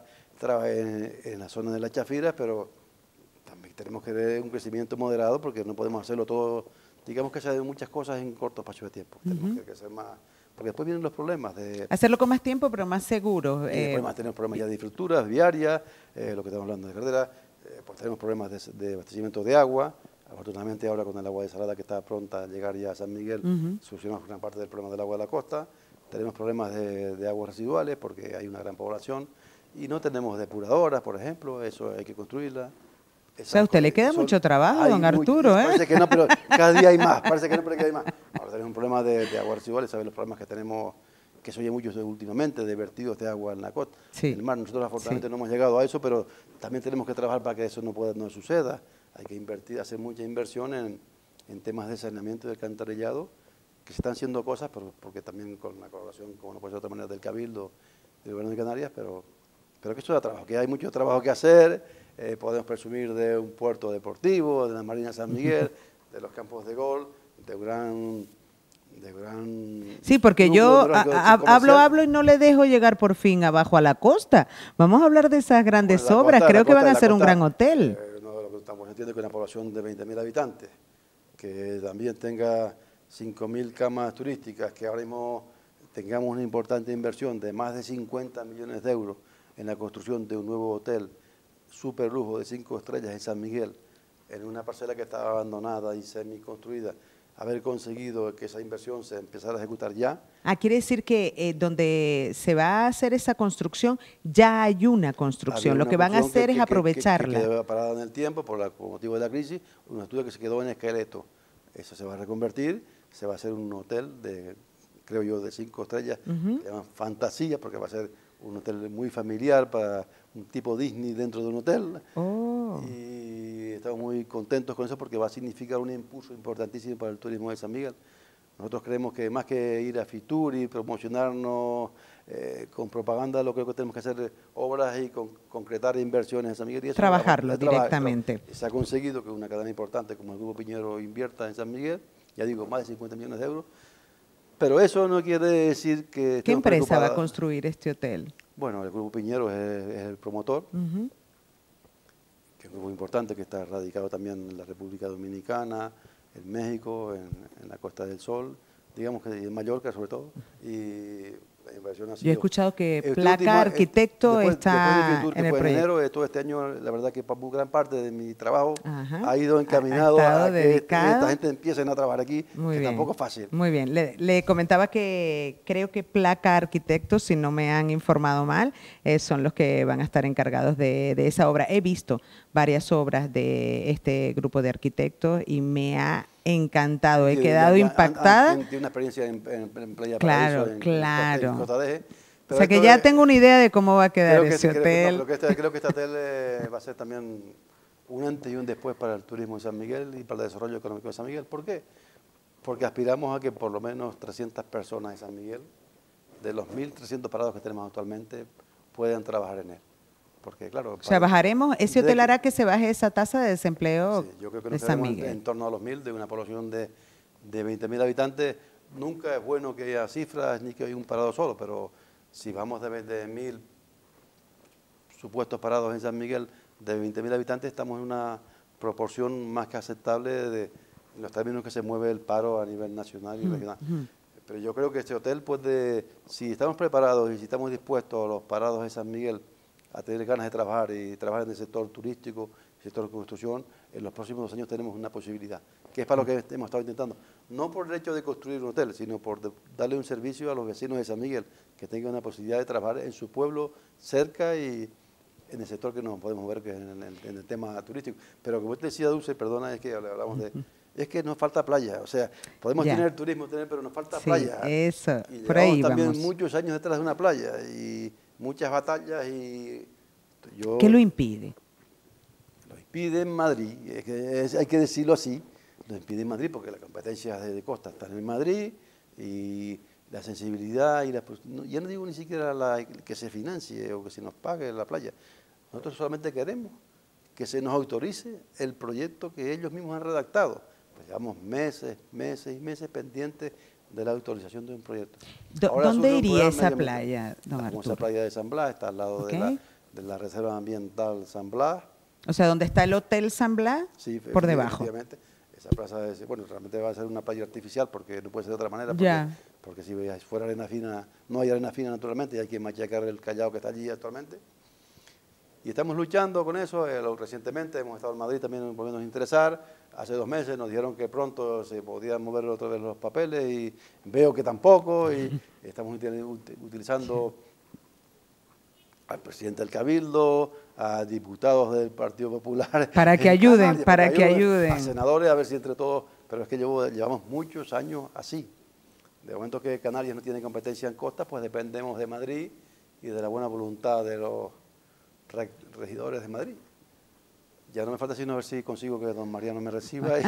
en, en la zona de las Chafiras, pero también tenemos que ver un crecimiento moderado porque no podemos hacerlo todo, digamos que hacer muchas cosas en corto espacio de tiempo. Uh-huh. Tenemos que, que hacer más, porque después vienen los problemas de... Hacerlo con más tiempo, pero más seguro. Y eh, después tenemos problemas ya de infraestructuras, viarias, eh, lo que estamos hablando de carretera, eh, pues tenemos problemas de, de abastecimiento de agua. Afortunadamente ahora con el agua desalada que está pronta a llegar ya a San Miguel, uh-huh. solucionamos gran parte del problema del agua de la costa. Tenemos problemas de, de aguas residuales porque hay una gran población y no tenemos depuradoras, por ejemplo, eso hay que construirla. O sea, a usted le queda mucho trabajo, don Arturo, muy, ¿eh? Parece que no, pero cada día hay más, parece que no, pero cada día hay más. Ahora tenemos un problema de, de aguas residuales, ¿sabes? Los problemas que tenemos, que se oye mucho últimamente, de vertidos de agua en la costa, sí. en el mar. Nosotros afortunadamente sí. no hemos llegado a eso, pero también tenemos que trabajar para que eso no, pueda, no suceda. Hay que invertir, hacer mucha inversión en, en temas de saneamiento y de alcantarillado, que se están haciendo cosas, pero, porque también con la colaboración, como no puede ser de otra manera, del Cabildo, del Gobierno de Canarias, pero, pero que esto da trabajo, que hay mucho trabajo que hacer, eh, podemos presumir de un puerto deportivo, de la Marina San Miguel, de los campos de golf, de un gran... De gran sí, porque yo a, a, hablo, hablo y no le dejo llegar por fin abajo a la costa. Vamos a hablar de esas grandes bueno, obras, costa, creo que van a ser costa, un gran hotel. Eh, no, lo que estamos entiendo que una población de veinte mil habitantes, que también tenga cinco mil camas turísticas, que ahora mismo tengamos una importante inversión de más de cincuenta millones de euros en la construcción de un nuevo hotel super lujo de cinco estrellas en San Miguel, en una parcela que estaba abandonada y semi-construida, haber conseguido que esa inversión se empezara a ejecutar ya. Ah, quiere decir que eh, donde se va a hacer esa construcción, ya hay una construcción, una lo que van a hacer que, es que, aprovecharla. Que, que quedó parada en el tiempo por, la, por motivo de la crisis, un estudio que se quedó en esqueleto. Eso se va a reconvertir, se va a hacer un hotel de, creo yo, de cinco estrellas, uh-huh. que llaman Fantasía, porque va a ser un hotel muy familiar para un tipo Disney dentro de un hotel. Oh. Y estamos muy contentos con eso porque va a significar un impulso importantísimo para el turismo de San Miguel. Nosotros creemos que más que ir a Fitur y promocionarnos eh, con propaganda lo que tenemos que hacer obras y con, concretar inversiones en San Miguel. Y eso Trabajarlo es trabajar, directamente. trabajar. Se ha conseguido que una cadena importante como el Grupo Piñero invierta en San Miguel, ya digo, más de cincuenta millones de euros, pero eso no quiere decir que... ¿Qué empresa va a construir este hotel? Bueno, el Grupo Piñero es, es el promotor, Uh-huh. que es un grupo importante que está radicado también en la República Dominicana, en México, en, en la Costa del Sol, digamos que en Mallorca sobre todo, y la inversión ha sido... Yo he escuchado que este Placa último, Arquitecto después, está después de Fitur, en que el fue en proyecto. enero, de todo este año, la verdad que para gran parte de mi trabajo Ajá. ha ido encaminado ha a que dedicado. esta gente empiece a trabajar aquí, Muy que bien. tampoco es fácil. Muy bien. Le, le comentaba que creo que Placa Arquitectos, si no me han informado mal, eh, son los que van a estar encargados de, de esa obra. He visto varias obras de este grupo de arquitectos y me ha encantado. He Sí, quedado ya- ya impactada. han- han- Tiene una experiencia en, en- en Playa Claro, Paraíso, en, claro. en Costa de Eje. O Pero sea que esto ya es- tengo una idea de cómo va a quedar creo que, ese creo que- no, hotel. creo que este, creo que este hotel eh, va a ser también un antes y un después para el turismo de San Miguel y para el desarrollo económico de San Miguel. ¿Por qué? Porque aspiramos a que por lo menos trescientas personas de San Miguel, de los mil trescientos parados que tenemos actualmente, puedan trabajar en él. Porque, claro, O sea, para- bajaremos, ese de hotel que- hará que se baje esa tasa de desempleo Sí, yo creo que de nos San quedamos en, Miguel. en torno a los mil, de una población de, de veinte mil habitantes. Nunca es bueno que haya cifras ni que haya un parado solo, pero si vamos de, de mil supuestos parados en San Miguel, de veinte mil habitantes, estamos en una proporción más que aceptable de en los términos que se mueve el paro a nivel nacional y regional. Ujú. Pero yo creo que este hotel puede, si estamos preparados y si estamos dispuestos, los parados de San Miguel, a tener ganas de trabajar y trabajar en el sector turístico, sector de construcción, en los próximos dos años tenemos una posibilidad, que es para lo que hemos estado intentando. No por el hecho de construir un hotel, sino por de- darle un servicio a los vecinos de San Miguel, que tengan una posibilidad de trabajar en su pueblo, cerca y en el sector que nos podemos ver, que es en el, en el tema turístico. Pero como usted decía, Dulce, perdona, es que hablamos de... Es que nos falta playa, o sea, podemos Ya. tener turismo, tener, pero nos falta Sí, playa. eso, Y por llevamos ahí también vamos. muchos años detrás de una playa y muchas batallas y yo... ¿Qué lo impide? Lo impide en Madrid, es que es- hay que decirlo así, lo impide en Madrid porque las competencias de, de costa están en Madrid y la sensibilidad y la... no, ya no digo ni siquiera la, que se financie o que se nos pague la playa, nosotros solamente queremos que se nos autorice el proyecto que ellos mismos han redactado. Pues llevamos meses, meses y meses pendientes de la autorización de un proyecto. Do- Ahora ¿Dónde surge un iría programa esa medioambiental. playa, don Como esa Arturo? playa de San Blas, está al lado Ok. de, la, de la Reserva Ambiental San Blas. O sea, ¿dónde está el Hotel San Blas? Sí, Por debajo. efectivamente. Esa plaza es, bueno, realmente va a ser una playa artificial porque no puede ser de otra manera. Porque, Ya. porque si fuera arena fina, no hay arena fina naturalmente y hay que machacar el callao que está allí actualmente. Y estamos luchando con eso. Eh, lo- recientemente hemos estado en Madrid también volviéndonos a interesar. Hace dos meses nos dijeron que pronto se podían mover otra vez los papeles y veo que tampoco. Y estamos util- ut- utilizando al presidente del Cabildo, a diputados del Partido Popular. Para que en ayuden, Canarias, para que ayuden. A senadores, a ver si entre todos, pero es que llevo- llevamos muchos años así. De momento que Canarias no tiene competencia en costa, pues dependemos de Madrid y de la buena voluntad de los re- regidores de Madrid. Ya no me falta sino ver si consigo que don Mariano me reciba. Y,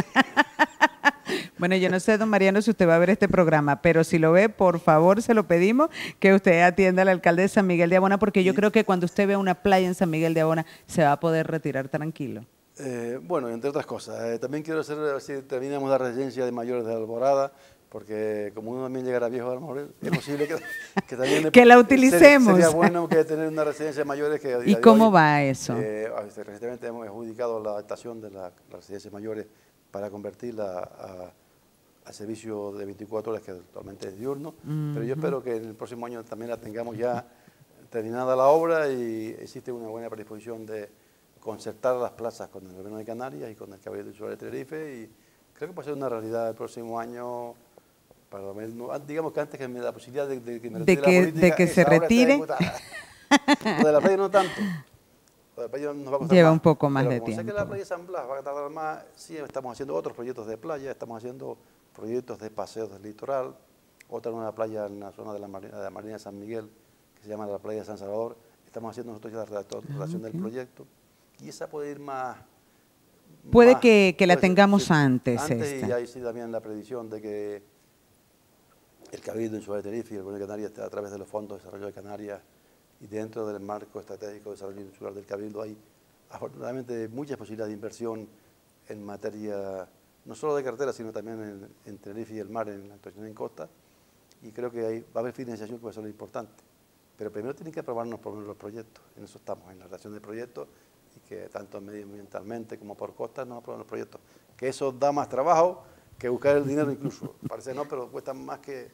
Bueno, yo no sé, don Mariano, si usted va a ver este programa, pero si lo ve, por favor, se lo pedimos que usted atienda al alcalde de San Miguel de Abona, porque yo Y- creo que cuando usted vea una playa en San Miguel de Abona, se va a poder retirar tranquilo. eh, bueno, entre otras cosas, eh, también quiero hacer, a ver si terminamos la residencia de mayores de Alborada, porque como uno también llegará viejo a lo mejor es posible que, que también... Que la sería- utilicemos. Sería bueno que tener una residencia de mayores que... a día ¿Y de cómo hoy, va eso? eh, recientemente hemos adjudicado la adaptación de la, la residencia de mayores para convertirla a, a servicio de veinticuatro horas, que actualmente es diurno, pero yo espero que en el próximo año también la tengamos ya terminada la obra y existe una buena predisposición de concertar las plazas con el gobierno de Canarias y con el Cabildo Insular de Tenerife y creo que puede ser una realidad el próximo año. Para lo menos, digamos que antes que me da la posibilidad de, de que me De retire que- la de política, que esa se obra está retire. ejecutada. Lo de la playa no tanto. Lo de la playa nos va a costar Lleva más. un poco más Pero de como sé que tiempo. la playa de San Blas va a tardar más, sí, estamos haciendo otros proyectos de playa, estamos haciendo proyectos de paseos del litoral, otra nueva playa en la zona de la Marina de, la Marina de San Miguel, que se llama la playa de San Salvador. Estamos haciendo nosotros ya la redactor- redacción ok. del proyecto y esa puede ir más... Puede más- que- que la puede ser, tengamos sí, antes Antes y esta. ahí sí también la predicción de que el Cabildo en Ciudad de Tenerife y el Gobierno de Canarias a través de los fondos de desarrollo de Canarias y dentro del marco estratégico de desarrollo insular del Cabildo hay afortunadamente muchas posibilidades de inversión en materia no solo de carreteras, sino también en, en Tenerife y el mar, en la actuación en costa, y creo que ahí va a haber financiación que va a ser lo importante. Pero primero tienen que aprobarnos por los proyectos, en eso estamos, en la redacción de proyectos, y que tanto medioambientalmente como por costa nos aprueben los proyectos. Que eso da más trabajo que buscar el dinero incluso, parece no, pero cuesta más que,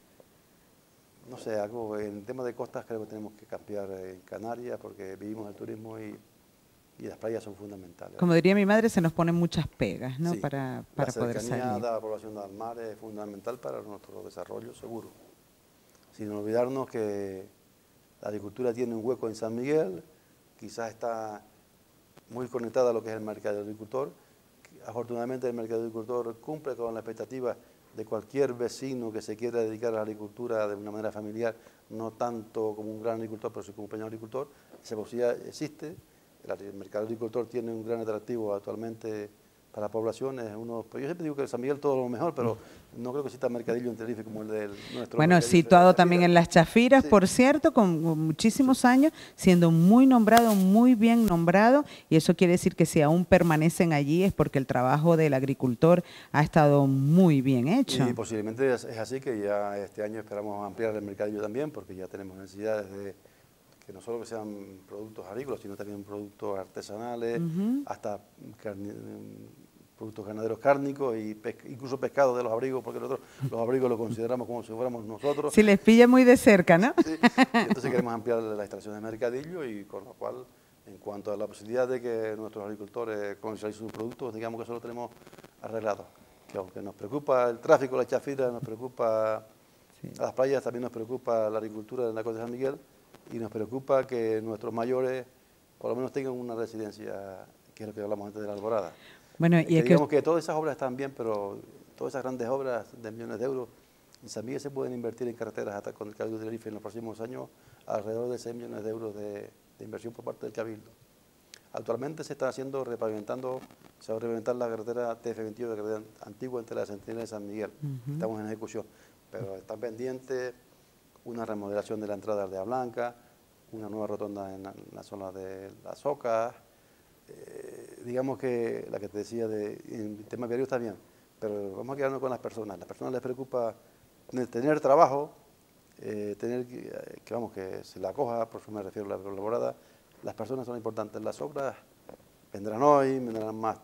no sé, algo en tema de costas creo que tenemos que cambiar en Canarias porque vivimos el turismo y, y las playas son fundamentales. Como diría mi madre, se nos ponen muchas pegas, ¿no? Sí, para para la poder cercanía salir. de la población del mar es fundamental para nuestro desarrollo seguro. Sin olvidarnos que la agricultura tiene un hueco en San Miguel, quizás está muy conectada a lo que es el mercado del agricultor. Afortunadamente el mercado del agricultor cumple con la expectativa de cualquier vecino que se quiera dedicar a la agricultura de una manera familiar, no tanto como un gran agricultor, pero sí como un pequeño agricultor. Esa posibilidad existe. El mercado del agricultor tiene un gran atractivo actualmente para la población. Es uno, pero yo siempre digo que en San Miguel todo lo mejor, pero no creo que exista mercadillo en Tenerife como el de nuestro. Bueno, situado también en Las Chafiras, sí. Por cierto, con, con muchísimos sí. años, siendo muy nombrado, muy bien nombrado, y eso quiere decir que si aún permanecen allí es porque el trabajo del agricultor ha estado muy bien hecho. Y posiblemente es, es así que ya este año esperamos ampliar el mercadillo también, porque ya tenemos necesidades de que no solo que sean productos agrícolas, sino también productos artesanales, uh-huh. hasta carne, productos ganaderos cárnicos y pesca, incluso pescado de los abrigos, porque nosotros los abrigos los consideramos como si fuéramos nosotros. Si les pilla muy de cerca, ¿no? Sí, y entonces queremos ampliar la extracción de mercadillo y con lo cual, en cuanto a la posibilidad de que nuestros agricultores comercialicen sus productos, digamos que eso lo tenemos arreglado. Que aunque nos preocupa el tráfico, la chafira, nos preocupa sí. a las playas, también nos preocupa la agricultura en la costa de San Miguel, y nos preocupa que nuestros mayores por lo menos tengan una residencia, que es lo que hablamos antes de la Alborada. Bueno, y que es digamos que... que todas esas obras están bien, pero todas esas grandes obras de millones de euros, en San Miguel se pueden invertir en carreteras hasta con el Cabildo de Tenerife en los próximos años alrededor de seis millones de euros de, de inversión por parte del Cabildo. Actualmente se está haciendo, repavimentando, se va a repavimentar la carretera T F veintiocho, la carretera antigua entre la Centinela de San Miguel. Uh-huh. Estamos en ejecución, pero están pendientes una remodelación de la entrada de Aldea Blanca, una nueva rotonda en la, en la zona de Las Ocas, eh, digamos que la que te decía de en el tema viario está bien, pero vamos a quedarnos con las personas. A las personas les preocupa tener trabajo, eh, tener que, que, vamos, que se la acoja, por eso me refiero a la colaborada. Las personas son importantes, las obras vendrán hoy, vendrán más.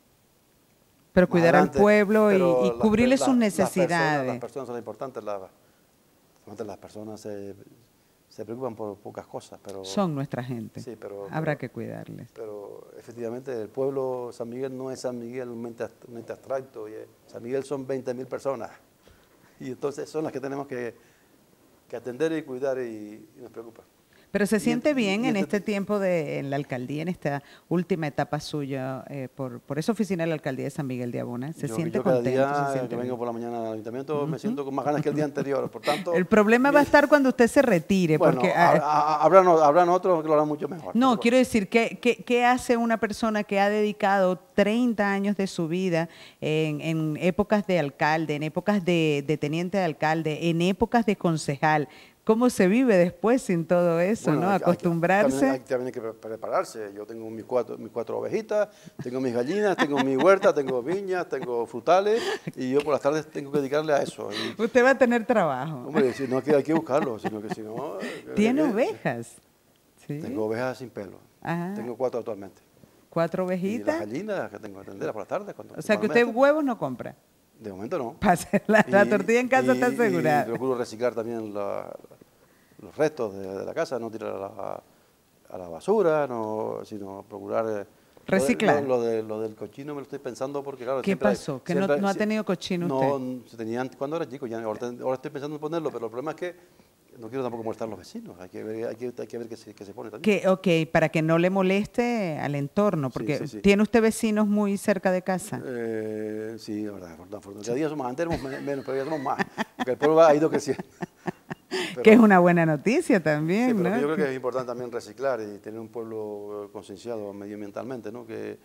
Pero más cuidar adelante, al pueblo y, y cubrirle las, sus necesidades. Las personas, las personas son importantes, las, las personas se, se preocupan por pocas cosas. Pero, son nuestra gente, sí, pero, habrá pero, que cuidarles. Pero efectivamente el pueblo San Miguel no es San Miguel un ente, un ente abstracto, y San Miguel son veinte mil personas y entonces son las que tenemos que, que atender y cuidar y, y nos preocupa. Pero se siente y, bien y en este, este tiempo de en la alcaldía, en esta última etapa suya, eh, por, por esa oficina de la alcaldía de San Miguel de Abona. ¿Se yo, siente yo cada contento? Día ¿Se siente que vengo bien? por la mañana al ayuntamiento uh-huh. me siento con más ganas que el día anterior. Por tanto, el problema va a estar cuando usted se retire. Bueno, porque a, a, habrán, habrán otros que lo harán mucho mejor. No, quiero decir, ¿qué, qué, ¿qué hace una persona que ha dedicado treinta años de su vida en, en épocas de alcalde, en épocas de, de teniente de alcalde, en épocas de concejal? ¿Cómo se vive después sin todo eso, bueno, no? Hay, Acostumbrarse. Hay, también hay que prepararse. Yo tengo mis cuatro, mis cuatro ovejitas, tengo mis gallinas, tengo mi huerta, tengo viñas, tengo frutales y yo por las tardes tengo que dedicarle a eso. Y, usted va a tener trabajo. Hombre, si no hay que, hay que buscarlo, sino que si no... ¿Tiene eh, ovejas? Sí. Tengo ovejas sin pelo. Ajá. Tengo cuatro actualmente. ¿Cuatro ovejitas? Y las gallinas que tengo que atender por las tardes. Cuando o sea que usted huevos no compra. De momento no. Para hacer la, y, la tortilla en casa y, está asegurada. Y procuro reciclar también la, los restos de, de la casa, no tirar a la, a la basura, no, sino procurar... Reciclar. Lo, de, lo, de, lo del cochino me lo estoy pensando porque, claro... ¿Qué pasó? Hay, ¿Que no, no ha tenido cochino no, usted? No, se tenía antes cuando era chico, ya, ahora, ahora estoy pensando en ponerlo, pero el problema es que no quiero tampoco molestar a los vecinos, hay que ver, hay que, hay que ver qué se, qué se pone también. Que, ok, para que no le moleste al entorno, porque sí, sí, sí. ¿tiene usted vecinos muy cerca de casa? Eh, sí, la verdad, afortunadamente. Cada día somos antes, éramos menos, pero ya somos más, porque el pueblo ha ido creciendo. Pero, que es una buena noticia también, sí, pero ¿no? yo creo que es importante también reciclar y tener un pueblo concienciado medioambientalmente, ¿no? Que,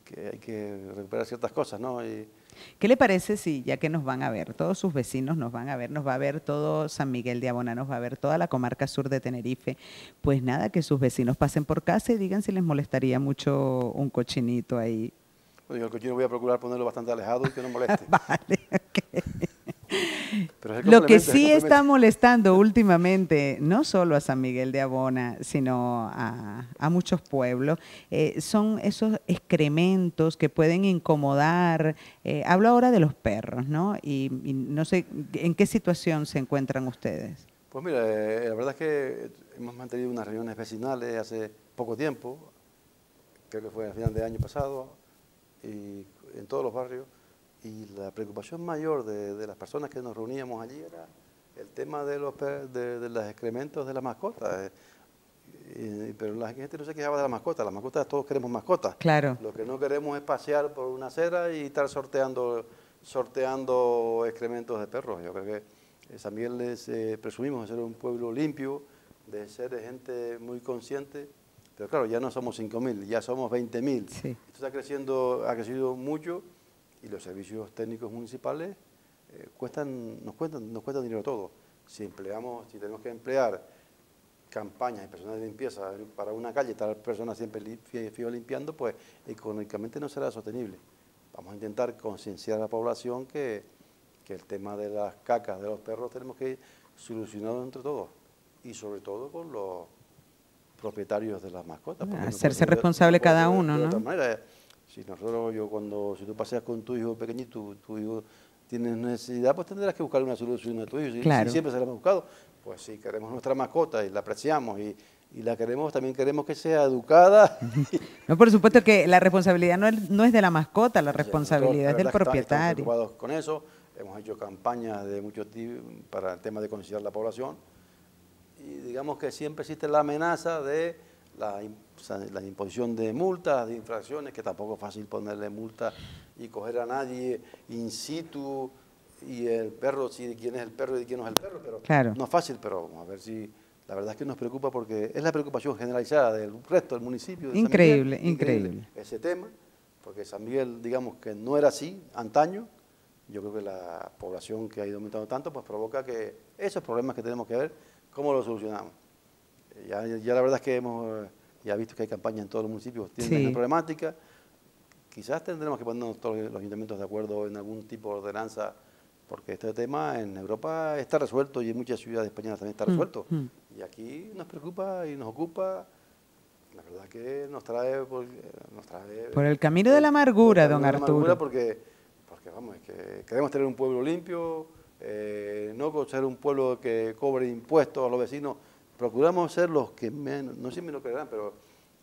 que hay que recuperar ciertas cosas, ¿no? Y, ¿qué le parece si, ya que nos van a ver, todos sus vecinos nos van a ver, nos va a ver todo San Miguel de Abona, nos va a ver toda la comarca sur de Tenerife, pues nada, que sus vecinos pasen por casa y digan si les molestaría mucho un cochinito ahí? bueno, yo el cochino voy a procurar ponerlo bastante alejado y que no moleste. Vale, ok. Pero es el Lo que complemento, es el sí está complemento. molestando últimamente, no solo a San Miguel de Abona, sino a, a muchos pueblos, eh, son esos excrementos que pueden incomodar. Eh, hablo ahora de los perros, ¿no? Y, y no sé en qué situación se encuentran ustedes. Pues mira, eh, la verdad es que hemos mantenido unas reuniones vecinales hace poco tiempo, creo que fue a final de año pasado, y en todos los barrios, y la preocupación mayor de, de las personas que nos reuníamos allí era el tema de los, per- de, de los excrementos de las mascotas. Eh, y- pero la gente no se quejaba de las mascotas, las mascotas todos queremos mascotas. Claro, Lo que no queremos es pasear por una acera y estar sorteando, sorteando excrementos de perros. Yo creo que en San Miguel les, eh, presumimos de ser un pueblo limpio, de ser gente muy consciente, pero claro, ya no somos cinco mil, ya somos veinte mil. sí. Esto está creciendo, ha crecido mucho y los servicios técnicos municipales eh, cuestan, nos, cuestan, nos cuestan dinero todo. Si empleamos, si tenemos que emplear campañas y personal de limpieza para una calle, estar personas siempre li- fie- fijo limpiando, pues económicamente no será sostenible. Vamos a intentar concienciar a la población que, que el tema de las cacas de los perros tenemos que solucionarlo entre todos y sobre todo con los propietarios de las mascotas. Porque no puede Hacerse ser de- responsable no puede cada ser de- uno, de otra ¿no? manera. Si nosotros, yo cuando, si tú paseas con tu hijo pequeñito, tu hijo tienes necesidad, pues tendrás que buscar una solución a tu hijo. Si, si Claro. siempre se la hemos buscado, pues si queremos nuestra mascota y la apreciamos y, y la queremos, también queremos que sea educada. No, por supuesto que la responsabilidad no es, no es de la mascota, la Entonces, nosotros, responsabilidad la es del verdad, que está- estamos propietario. preocupados con eso. Hemos hecho campañas de muchos tipos para el tema de concienciar a la población. Y digamos que siempre existe la amenaza de la, im- o sea, la imposición de multas, de infracciones, que tampoco es fácil ponerle multa y coger a nadie in situ y el perro, si quién es el perro y quién no es el perro, pero Claro. no es fácil, pero vamos a ver si la verdad es que nos preocupa porque es la preocupación generalizada del resto del municipio de Increíble, San Miguel, increíble. ese tema, porque San Miguel, digamos que no era así antaño. Yo creo que la población que ha ido aumentando tanto, pues provoca que esos problemas que tenemos que ver, ¿cómo los solucionamos? Eh, Ya, ya la verdad es que hemos eh, ya visto que hay campañas en todos los municipios, tienen Sí. la misma problemática. Quizás tendremos que ponernos todos los ayuntamientos de acuerdo en algún tipo de ordenanza, porque este tema en Europa está resuelto y en muchas ciudades españolas también está Mm, resuelto. mm. Y aquí nos preocupa y nos ocupa. La verdad que nos trae, por- nos trae Por el camino de la amargura, por el don camino de la amargura, Arturo. porque, porque vamos, es que queremos tener un pueblo limpio, eh, no ser un pueblo que cobre impuestos a los vecinos. Procuramos ser los que menos, no siempre lo creerán, pero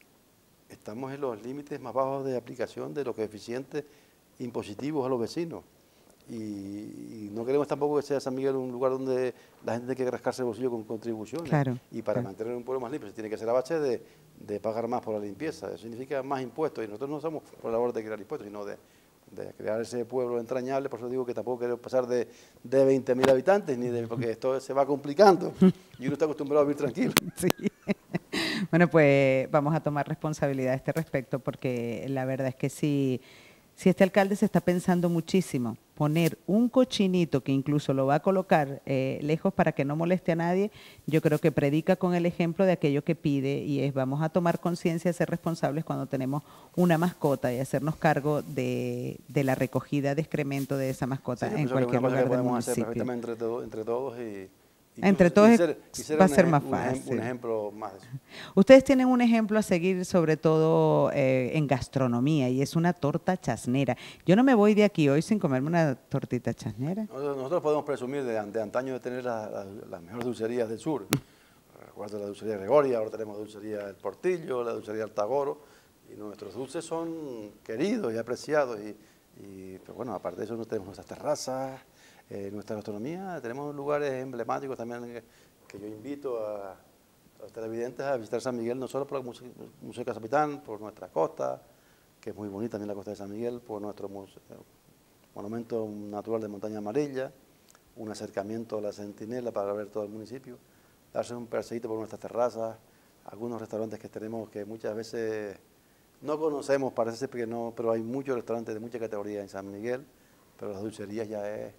estamos en los límites más bajos de aplicación de los coeficientes impositivos a los vecinos. Y, y no queremos tampoco que sea San Miguel un lugar donde la gente tenga que rascarse el bolsillo con contribuciones. Claro, Y para claro. mantener un pueblo más limpio se tiene que hacer a base de, de pagar más por la limpieza. Eso significa más impuestos. Y nosotros no somos por la labor de crear impuestos, sino de, de crear ese pueblo entrañable. Por eso digo que tampoco queremos pasar de, de veinte mil habitantes, ni de, porque esto se va complicando. Y uno está acostumbrado a vivir tranquilo. Sí. Bueno, pues vamos a tomar responsabilidad a este respecto porque la verdad es que si, si este alcalde se está pensando muchísimo poner un cochinito que incluso lo va a colocar eh, lejos para que no moleste a nadie, yo creo que predica con el ejemplo de aquello que pide y es vamos a tomar conciencia, ser responsables cuando tenemos una mascota y hacernos cargo de, de la recogida de excremento de esa mascota Sí, yo en pienso que es cualquier una cosa que lugar del podemos hacer municipio. perfectamente entre, todo- entre todos y, y Entre y todos ser- y ser va a un ser ejem- más un ejem- fácil. Un ejemplo más de eso. Ustedes tienen un ejemplo a seguir, sobre todo eh, en gastronomía, y es una torta chasnera. Yo no me voy de aquí hoy sin comerme una tortita chasnera. Nosotros, nosotros podemos presumir de, de antaño de tener la- la- las mejores dulcerías del sur. Recuerdo la dulcería Gregoria, ahora tenemos la dulcería El Portillo, la dulcería Altagoro, y nuestros dulces son queridos y apreciados. Y, y, pero bueno, aparte de eso, no tenemos nuestras terrazas, eh, nuestra gastronomía, tenemos lugares emblemáticos también que, que yo invito a, a los televidentes a visitar San Miguel, no solo por el Museo, Museo de Casapitán, por nuestra costa, que es muy bonita también la costa de San Miguel, por nuestro museo, monumento natural de Montaña Amarilla, un acercamiento a la Centinela para ver todo el municipio, darse un paseíto por nuestras terrazas, algunos restaurantes que tenemos que muchas veces No conocemos, parece ser que no, pero hay muchos restaurantes de mucha categoría en San Miguel, pero las dulcerías ya es...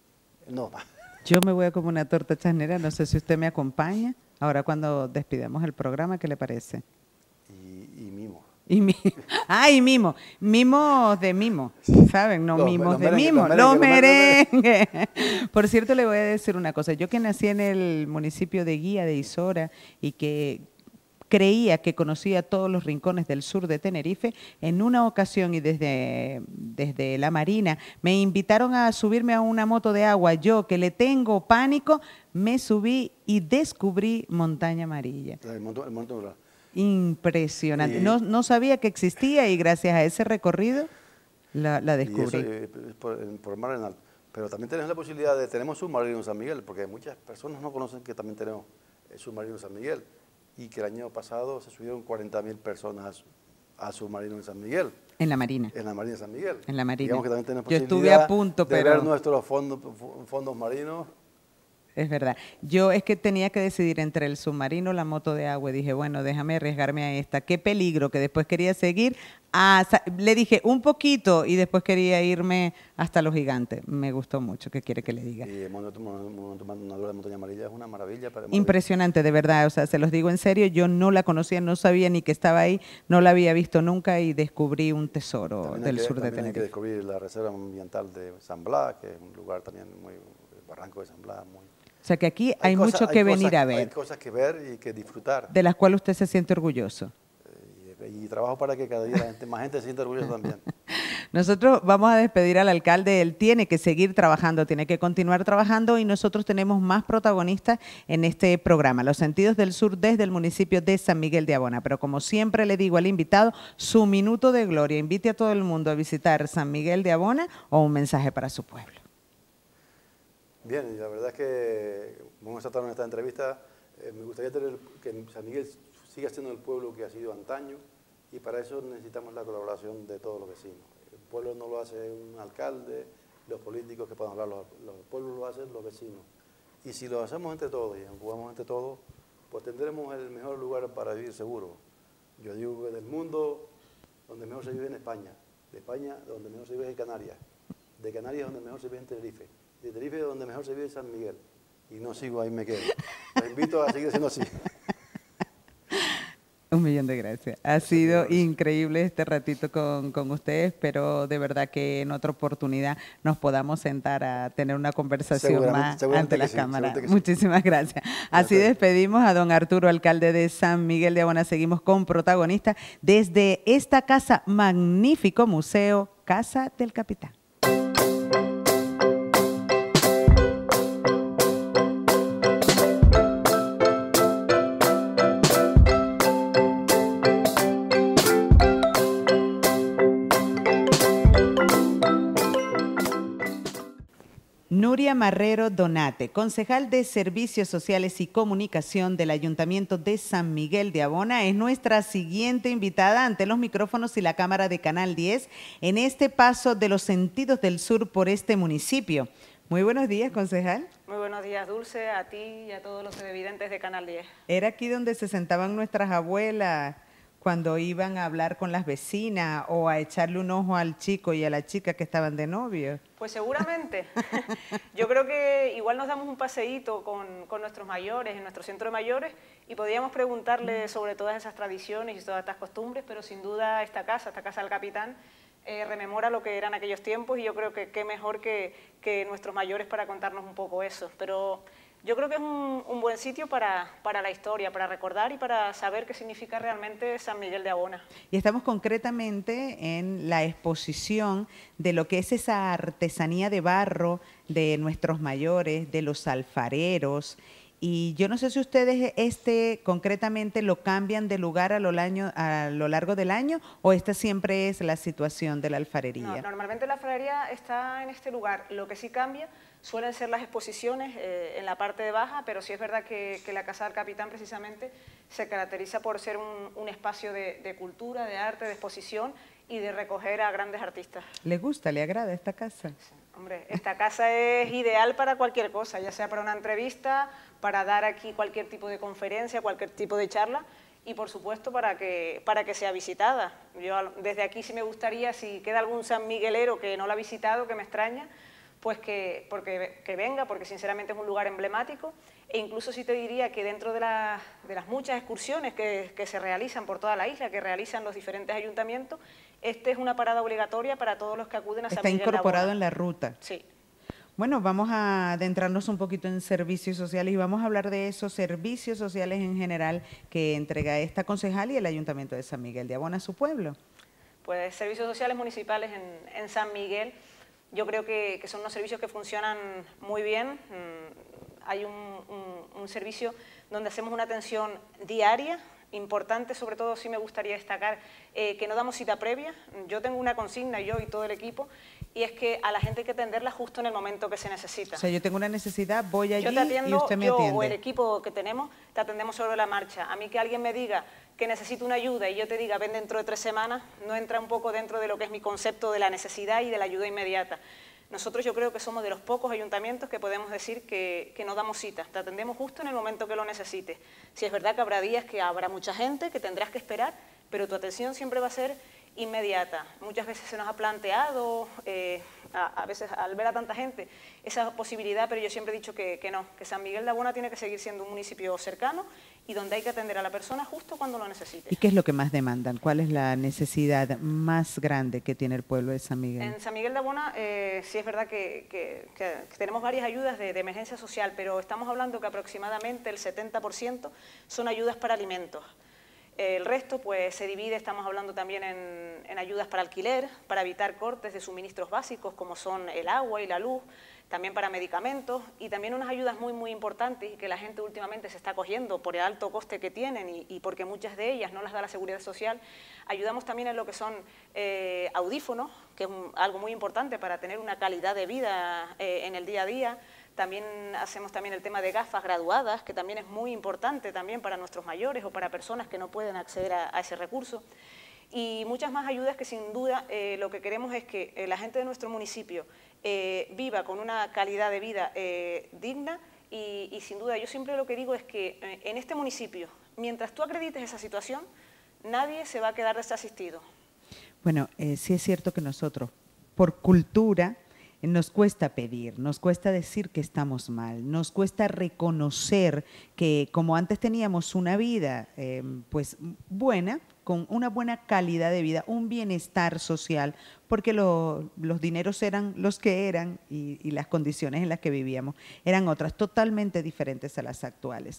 No, yo me voy a comer una torta chanera, no sé si usted me acompaña, ahora cuando despidamos el programa, ¿qué le parece? Y, y mimo. Y mi, ah, y mimo, mimos de mimo, ¿saben? No Los- mimos los de merengues, mimo, los los merengues, los merengues. Por cierto, le voy a decir una cosa, yo que nací en el municipio de Guía de Isora y que creía que conocía todos los rincones del sur de Tenerife, en una ocasión y desde, desde la Marina me invitaron a subirme a una moto de agua. Yo, que le tengo pánico, me subí y descubrí Montaña Amarilla. El monte, el monte Ural. Impresionante. Y- No, no sabía que existía y gracias a ese recorrido la, la Y eso descubrí. eh, por, por mar en alto. Pero también tenemos la posibilidad de, tenemos submarino en San Miguel, porque muchas personas no conocen que también tenemos el submarino en San Miguel, y que el año pasado se subieron cuarenta mil personas al submarino en San Miguel, En la Marina. en la Marina de San Miguel. En la Marina. Digamos que también tenemos Yo estuve posibilidad a punto, de pero- ver nuestros fondos, fondos marinos. Es verdad. Yo es que tenía que decidir entre el submarino o la moto de agua. Y dije, bueno, déjame arriesgarme a esta. Qué peligro, que después quería seguir. A, le dije un poquito y después quería irme hasta los gigantes. Me gustó mucho. ¿Qué quiere que le diga? Y el monumento monumento natural de Montaña Amarilla es una maravilla. Para maravilla. Impresionante, de verdad. O sea, se los digo en serio. Yo no la conocía, no sabía ni que estaba ahí. No la había visto nunca y descubrí un tesoro También del hay que, sur de también hay que Tenerife. descubrir la Reserva Ambiental de San Blas, que es un lugar también muy... El Barranco de San Blas, muy... O sea, que aquí hay, cosas- mucho que hay venir cosas- a ver, Hay cosas que ver y que disfrutar. de las cuales usted se siente orgulloso. Y, y trabajo para que cada día la gente, más gente se sienta orgullosa también. Nosotros vamos a despedir al alcalde, él tiene que seguir trabajando, tiene que continuar trabajando y nosotros tenemos más protagonistas en este programa, Los Sentidos del Sur desde el municipio de San Miguel de Abona. Pero como siempre le digo al invitado, su minuto de gloria, invite a todo el mundo a visitar San Miguel de Abona o un mensaje para su pueblo. Bien, y la verdad es que vamos a estar en esta entrevista. Eh, me gustaría tener que San Miguel siga siendo el pueblo que ha sido antaño y para eso necesitamos la colaboración de todos los vecinos. El pueblo no lo hace un alcalde, los políticos que puedan hablar, los, los pueblos lo hacen los vecinos. Y si lo hacemos entre todos y empujamos entre todos, pues tendremos el mejor lugar para vivir seguro. Yo digo que del mundo donde mejor se vive en España, de España donde mejor se vive en Canarias, de Canarias donde mejor se vive en Tenerife, de Tenerife donde mejor se vive en San Miguel. Y no sigo, ahí me quedo. Los invito a seguir siendo así. Un millón de gracias. Ha sido increíble este ratito con, con ustedes, pero de verdad que en otra oportunidad nos podamos sentar a tener una conversación Seguramente- más seguramente ante que las sí, cámaras. seguramente que sí. Muchísimas gracias. Así Gracias. despedimos a don Arturo, alcalde de San Miguel de Abona. Seguimos con protagonistas desde esta casa, magnífico museo, Casa del Capitán. Nuria Marrero Donate, concejal de Servicios Sociales y Comunicación del Ayuntamiento de San Miguel de Abona, es nuestra siguiente invitada ante los micrófonos y la cámara de Canal diez en este paso de los sentidos del sur por este municipio. Muy buenos días, concejal. Muy buenos días, Dulce, a ti y a todos los televidentes de Canal diez. Era aquí donde se sentaban nuestras abuelas cuando iban a hablar con las vecinas o a echarle un ojo al chico y a la chica que estaban de novio. Pues seguramente. Yo creo que igual nos damos un paseíto con, con nuestros mayores, en nuestro centro de mayores, y podríamos preguntarles sobre todas esas tradiciones y todas estas costumbres, pero sin duda esta casa, esta casa del capitán, eh, rememora lo que eran aquellos tiempos y yo creo que qué mejor que, que nuestros mayores para contarnos un poco eso. Pero yo creo que es un, un buen sitio para, para la historia, para recordar y para saber qué significa realmente San Miguel de Abona. Y estamos concretamente en la exposición de lo que es esa artesanía de barro de nuestros mayores, de los alfareros. Y yo no sé si ustedes este concretamente lo cambian de lugar a lo, año, a lo largo del año o esta siempre es la situación de la alfarería. No, normalmente la alfarería está en este lugar. Lo que sí cambia suelen ser las exposiciones eh, en la parte de baja, pero sí es verdad que, que la Casa del Capitán precisamente se caracteriza por ser un, un espacio de, de cultura, de arte, de exposición y de recoger a grandes artistas. ¿Le gusta, le agrada esta casa? Sí, hombre, esta casa es ideal para cualquier cosa, ya sea para una entrevista, para dar aquí cualquier tipo de conferencia, cualquier tipo de charla. y por supuesto para que, para que sea visitada. Yo desde aquí sí me gustaría, si queda algún sanmiguelero que no la ha visitado, que me extraña, pues que, porque, que venga, porque sinceramente es un lugar emblemático, e incluso sí te diría que dentro de, la, de las muchas excursiones que, que se realizan por toda la isla, que realizan los diferentes ayuntamientos, este es una parada obligatoria para todos los que acuden a San Miguel de Abona. Está incorporado en la ruta. Sí. Bueno, vamos a adentrarnos un poquito en servicios sociales y vamos a hablar de esos servicios sociales en general que entrega esta concejal y el Ayuntamiento de San Miguel de Abona a su pueblo. Pues servicios sociales municipales en, en San Miguel, yo creo que, que son unos servicios que funcionan muy bien. Hay un, un, un servicio donde hacemos una atención diaria, importante, sobre todo sí me gustaría destacar eh, que no damos cita previa. Yo tengo una consigna, yo y todo el equipo, y es que a la gente hay que atenderla justo en el momento que se necesita. O sea, yo tengo una necesidad, voy allí yo te atiendo, y usted me yo atiende. O el equipo que tenemos, te atendemos sobre la marcha. A mí que alguien me diga que necesito una ayuda y yo te diga ven dentro de tres semanas, no entra un poco dentro de lo que es mi concepto de la necesidad y de la ayuda inmediata. Nosotros yo creo que somos de los pocos ayuntamientos que podemos decir que, que no damos citas, te atendemos justo en el momento que lo necesites. Si es verdad que habrá días que habrá mucha gente, que tendrás que esperar, pero tu atención siempre va a ser inmediata. Muchas veces se nos ha planteado, eh, a, a veces al ver a tanta gente, esa posibilidad, pero yo siempre he dicho que, que no, que San Miguel de Abona tiene que seguir siendo un municipio cercano y donde hay que atender a la persona justo cuando lo necesite. ¿Y qué es lo que más demandan? ¿Cuál es la necesidad más grande que tiene el pueblo de San Miguel? En San Miguel de Abona eh, sí es verdad que, que, que tenemos varias ayudas de, de emergencia social, pero estamos hablando que aproximadamente el setenta por ciento son ayudas para alimentos. El resto pues se divide, estamos hablando también en, en ayudas para alquiler, para evitar cortes de suministros básicos como son el agua y la luz, también para medicamentos y también unas ayudas muy muy importantes y que la gente últimamente se está cogiendo por el alto coste que tienen y, y porque muchas de ellas no las da la Seguridad Social. Ayudamos también en lo que son eh, audífonos, que es un, algo muy importante para tener una calidad de vida eh, en el día a día. También hacemos también el tema de gafas graduadas, que también es muy importante también para nuestros mayores o para personas que no pueden acceder a, a ese recurso. Y muchas más ayudas que sin duda eh, lo que queremos es que eh, la gente de nuestro municipio eh, viva con una calidad de vida eh, digna y, y sin duda yo siempre lo que digo es que eh, en este municipio, mientras tú acredites esa situación, nadie se va a quedar desasistido. Bueno, eh, sí es cierto que nosotros, por cultura, nos cuesta pedir, nos cuesta decir que estamos mal, nos cuesta reconocer que como antes teníamos una vida eh, pues buena, con una buena calidad de vida, un bienestar social, porque lo, los dineros eran los que eran y, y las condiciones en las que vivíamos eran otras, totalmente diferentes a las actuales.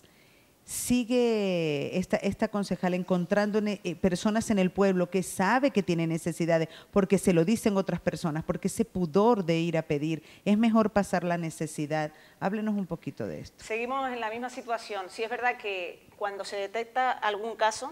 Sigue esta, esta concejal encontrando eh, personas en el pueblo que sabe que tiene necesidades porque se lo dicen otras personas, porque ese pudor de ir a pedir, es mejor pasar la necesidad. Háblenos un poquito de esto. Seguimos en la misma situación. Sí es verdad que cuando se detecta algún caso,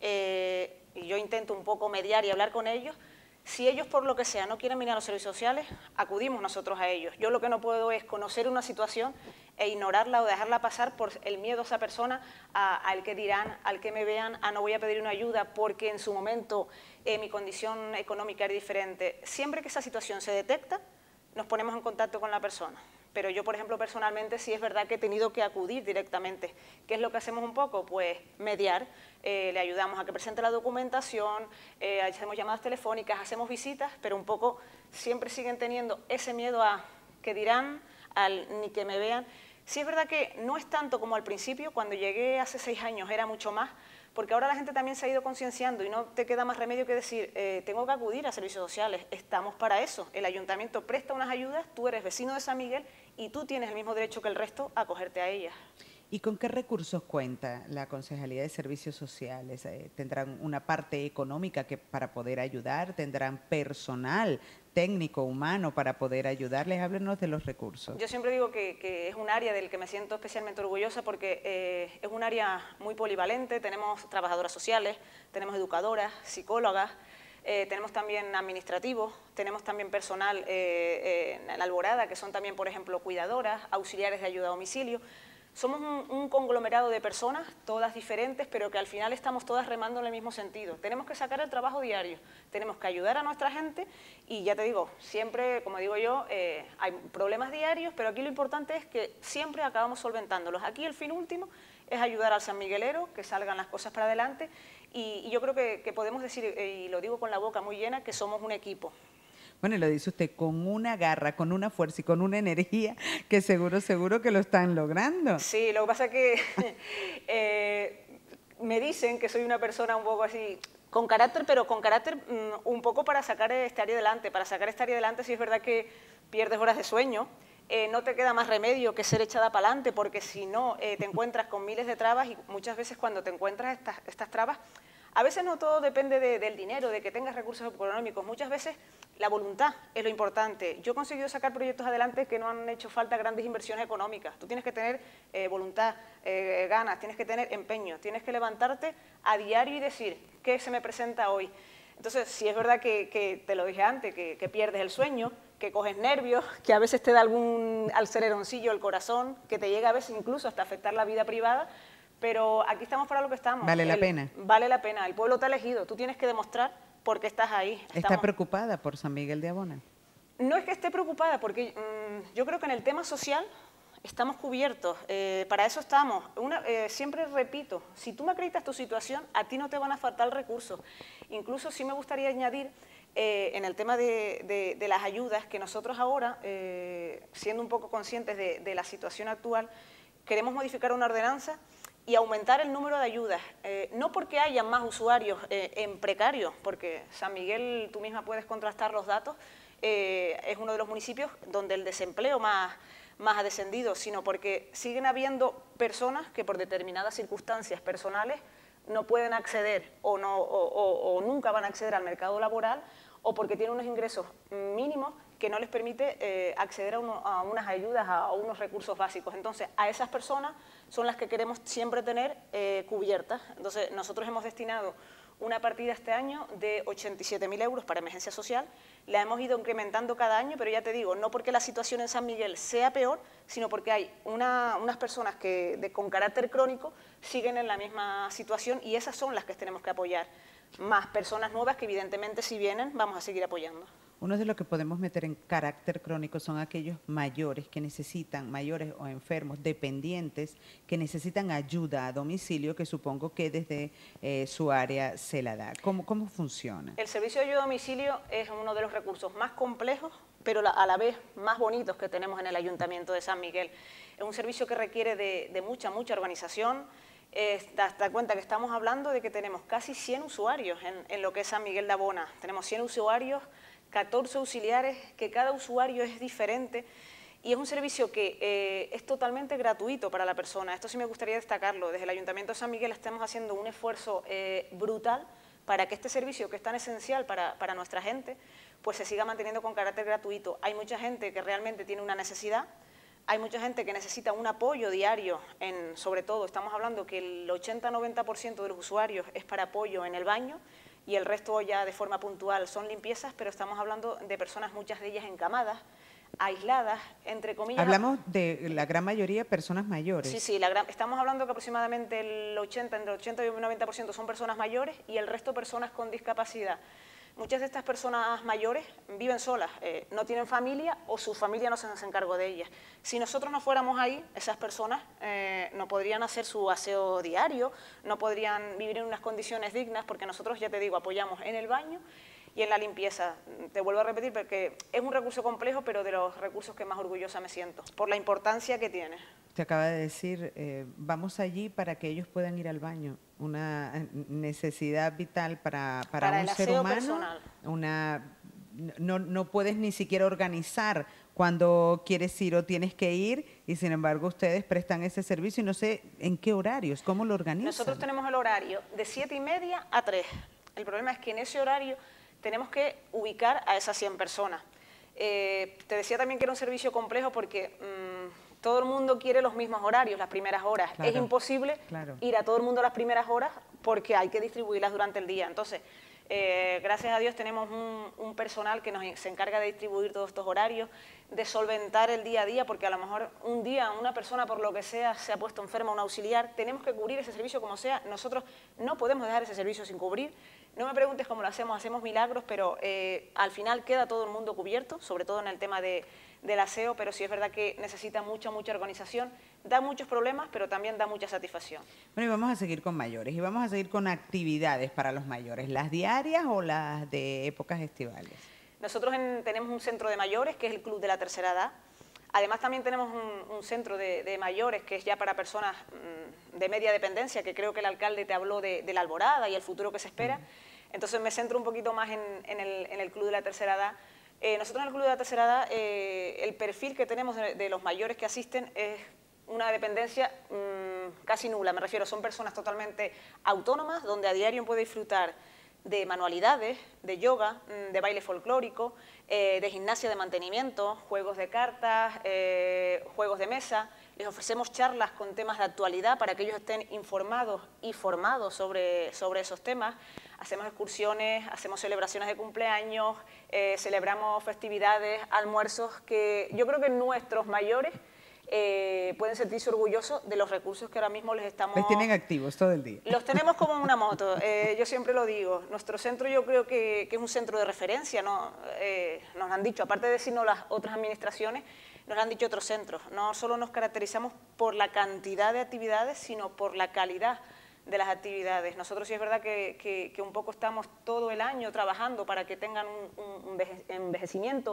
eh, y yo intento un poco mediar y hablar con ellos, si ellos por lo que sea no quieren venir a los servicios sociales, acudimos nosotros a ellos. Yo lo que no puedo es conocer una situación e ignorarla o dejarla pasar por el miedo a esa persona, a, al que dirán, al que me vean, a no voy a pedir una ayuda porque en su momento eh, mi condición económica es diferente. Siempre que esa situación se detecta, nos ponemos en contacto con la persona. Pero yo, por ejemplo, personalmente sí es verdad que he tenido que acudir directamente. ¿Qué es lo que hacemos un poco? Pues mediar, eh, le ayudamos a que presente la documentación, eh, hacemos llamadas telefónicas, hacemos visitas, pero un poco siempre siguen teniendo ese miedo a que dirán, al ni que me vean. Sí es verdad que no es tanto como al principio, cuando llegué hace seis años era mucho más, porque ahora la gente también se ha ido concienciando y no te queda más remedio que decir, eh, tengo que acudir a servicios sociales, estamos para eso. El ayuntamiento presta unas ayudas, tú eres vecino de San Miguel y tú tienes el mismo derecho que el resto a acogerte a ellas. ¿Y con qué recursos cuenta la Concejalía de Servicios Sociales? Eh, ¿Tendrán una parte económica que, para poder ayudar? ¿Tendrán personal técnico, humano para poder ayudarles? Háblenos de los recursos. Yo siempre digo que, que es un área del que me siento especialmente orgullosa porque eh, es un área muy polivalente. Tenemos trabajadoras sociales, tenemos educadoras, psicólogas, eh, tenemos también administrativos, tenemos también personal eh, eh, en la Alborada, que son también, por ejemplo, cuidadoras, auxiliares de ayuda a domicilio. Somos un, un conglomerado de personas, todas diferentes, pero que al final estamos todas remando en el mismo sentido. Tenemos que sacar el trabajo diario, tenemos que ayudar a nuestra gente y ya te digo, siempre, como digo yo, eh, hay problemas diarios, pero aquí lo importante es que siempre acabamos solventándolos. Aquí el fin último es ayudar al sanmiguelero, que salgan las cosas para adelante, y, y yo creo que, que podemos decir, y lo digo con la boca muy llena, que somos un equipo. Bueno, y lo dice usted con una garra, con una fuerza y con una energía que seguro, seguro que lo están logrando. Sí, lo que pasa es que eh, me dicen que soy una persona un poco así, con carácter, pero con carácter mmm, un poco para sacar este área adelante. Para sacar este área adelante sí es verdad que pierdes horas de sueño, eh, no te queda más remedio que ser echada para adelante, porque si no eh, te encuentras con miles de trabas, y muchas veces cuando te encuentras estas, estas trabas, a veces no todo depende de, del dinero, de que tengas recursos económicos, muchas veces la voluntad es lo importante. Yo he conseguido sacar proyectos adelante que no han hecho falta grandes inversiones económicas. Tú tienes que tener eh, voluntad, eh, ganas, tienes que tener empeño, tienes que levantarte a diario y decir, ¿qué se me presenta hoy? Entonces, si es verdad que, que te lo dije antes, que, que pierdes el sueño, que coges nervios, que a veces te da algún aceleroncillo el corazón, que te llega a veces incluso hasta afectar la vida privada, pero aquí estamos para lo que estamos. Vale la el, pena. Vale la pena. El pueblo te ha elegido. Tú tienes que demostrar por qué estás ahí. ¿Está Estamos... preocupada por San Miguel de Abona? No es que esté preocupada, porque mmm, yo creo que en el tema social estamos cubiertos. Eh, para eso estamos. Una, eh, siempre repito, si tú me acreditas tu situación, a ti no te van a faltar recursos. Incluso sí me gustaría añadir, eh, en el tema de, de, de las ayudas, que nosotros ahora, eh, siendo un poco conscientes de, de la situación actual, queremos modificar una ordenanza y aumentar el número de ayudas, eh, no porque haya más usuarios eh, en precario, porque San Miguel, tú misma puedes contrastar los datos, eh, es uno de los municipios donde el desempleo más, más ha descendido, sino porque siguen habiendo personas que por determinadas circunstancias personales no pueden acceder o, no, o, o, o nunca van a acceder al mercado laboral, o porque tienen unos ingresos mínimos que no les permite eh, acceder a, uno, a unas ayudas, a, a unos recursos básicos. Entonces, a esas personas son las que queremos siempre tener eh, cubiertas. Entonces, nosotros hemos destinado una partida este año de ochenta y siete mil euros para emergencia social. La hemos ido incrementando cada año, pero ya te digo, no porque la situación en San Miguel sea peor, sino porque hay una, unas personas que de, con carácter crónico siguen en la misma situación, y esas son las que tenemos que apoyar. Más personas nuevas que evidentemente, si vienen, vamos a seguir apoyando. Uno de los que podemos meter en carácter crónico son aquellos mayores que necesitan, mayores o enfermos, dependientes, que necesitan ayuda a domicilio, que supongo que desde eh, su área se la da. ¿Cómo, cómo funciona? El servicio de ayuda a domicilio es uno de los recursos más complejos, pero a la vez más bonitos que tenemos en el Ayuntamiento de San Miguel. Es un servicio que requiere de, de mucha, mucha organización. Eh, da cuenta que estamos hablando de que tenemos casi cien usuarios en, en lo que es San Miguel de Abona. Tenemos cien usuarios, catorce auxiliares, que cada usuario es diferente, y es un servicio que eh, es totalmente gratuito para la persona. Esto sí me gustaría destacarlo. Desde el Ayuntamiento de San Miguel estamos haciendo un esfuerzo eh, brutal para que este servicio, que es tan esencial para, para nuestra gente, pues se siga manteniendo con carácter gratuito. Hay mucha gente que realmente tiene una necesidad. Hay mucha gente que necesita un apoyo diario, en, sobre todo, estamos hablando que el ochenta a noventa por ciento de los usuarios es para apoyo en el baño, y el resto ya de forma puntual son limpiezas, pero estamos hablando de personas, muchas de ellas encamadas, aisladas, entre comillas. Hablamos de la gran mayoría de personas mayores. Sí, sí, la gran, estamos hablando que aproximadamente el ochenta, entre el ochenta y el noventa por ciento son personas mayores, y el resto personas con discapacidad. Muchas de estas personas mayores viven solas, eh, no tienen familia, o su familia no se hace cargo de ellas. Si nosotros no fuéramos ahí, esas personas eh, no podrían hacer su aseo diario, no podrían vivir en unas condiciones dignas, porque nosotros, ya te digo, apoyamos en el baño y en la limpieza. Te vuelvo a repetir porque es un recurso complejo, pero de los recursos que más orgullosa me siento, por la importancia que tiene. Te acaba de decir, eh, vamos allí para que ellos puedan ir al baño. Una necesidad vital para, para, para un el ser aseo humano. Personal. Una, no, no puedes ni siquiera organizar cuando quieres ir o tienes que ir, y sin embargo ustedes prestan ese servicio, y no sé en qué horarios, cómo lo organizan. Nosotros tenemos el horario de siete y media a tres. El problema es que en ese horario tenemos que ubicar a esas cien personas. Eh, te decía también que era un servicio complejo porque mmm, todo el mundo quiere los mismos horarios, las primeras horas. Claro, es imposible claro. ir a todo el mundo a las primeras horas porque hay que distribuirlas durante el día. Entonces, eh, gracias a Dios tenemos un, un personal que nos, se encarga de distribuir todos estos horarios, de solventar el día a día, porque a lo mejor un día una persona, por lo que sea, se ha puesto enferma, un auxiliar, tenemos que cubrir ese servicio como sea. Nosotros no podemos dejar ese servicio sin cubrir. No me preguntes cómo lo hacemos, hacemos milagros, pero eh, al final queda todo el mundo cubierto, sobre todo en el tema de, del aseo, pero sí es verdad que necesita mucha, mucha organización, da muchos problemas, pero también da mucha satisfacción. Bueno, y vamos a seguir con mayores, y vamos a seguir con actividades para los mayores, ¿las diarias o las de épocas estivales? Nosotros en, tenemos un centro de mayores, que es el Club de la Tercera Edad. Además también tenemos un, un centro de, de mayores que es ya para personas mmm, de media dependencia, que creo que el alcalde te habló de, de la Alborada y el futuro que se espera. Entonces me centro un poquito más en, en, el, en el Club de la Tercera Edad. Eh, nosotros en el Club de la Tercera Edad, eh, el perfil que tenemos de, de los mayores que asisten es una dependencia mmm, casi nula, me refiero, son personas totalmente autónomas, donde a diario puede disfrutar de manualidades, de yoga, de baile folclórico, eh, de gimnasia de mantenimiento, juegos de cartas, eh, juegos de mesa. Les ofrecemos charlas con temas de actualidad para que ellos estén informados y formados sobre, sobre esos temas. Hacemos excursiones, hacemos celebraciones de cumpleaños, eh, celebramos festividades, almuerzos, que yo creo que nuestros mayores Eh, pueden sentirse orgullosos de los recursos que ahora mismo les estamos... Les tienen activos todo el día. Los tenemos como una moto, eh, yo siempre lo digo. Nuestro centro yo creo que, que es un centro de referencia, ¿no? Eh, nos han dicho, aparte de decirnos las otras administraciones, nos han dicho otros centros. No solo nos caracterizamos por la cantidad de actividades, sino por la calidad de las actividades. Nosotros sí es verdad que, que, que un poco estamos todo el año trabajando para que tengan un, un envejecimiento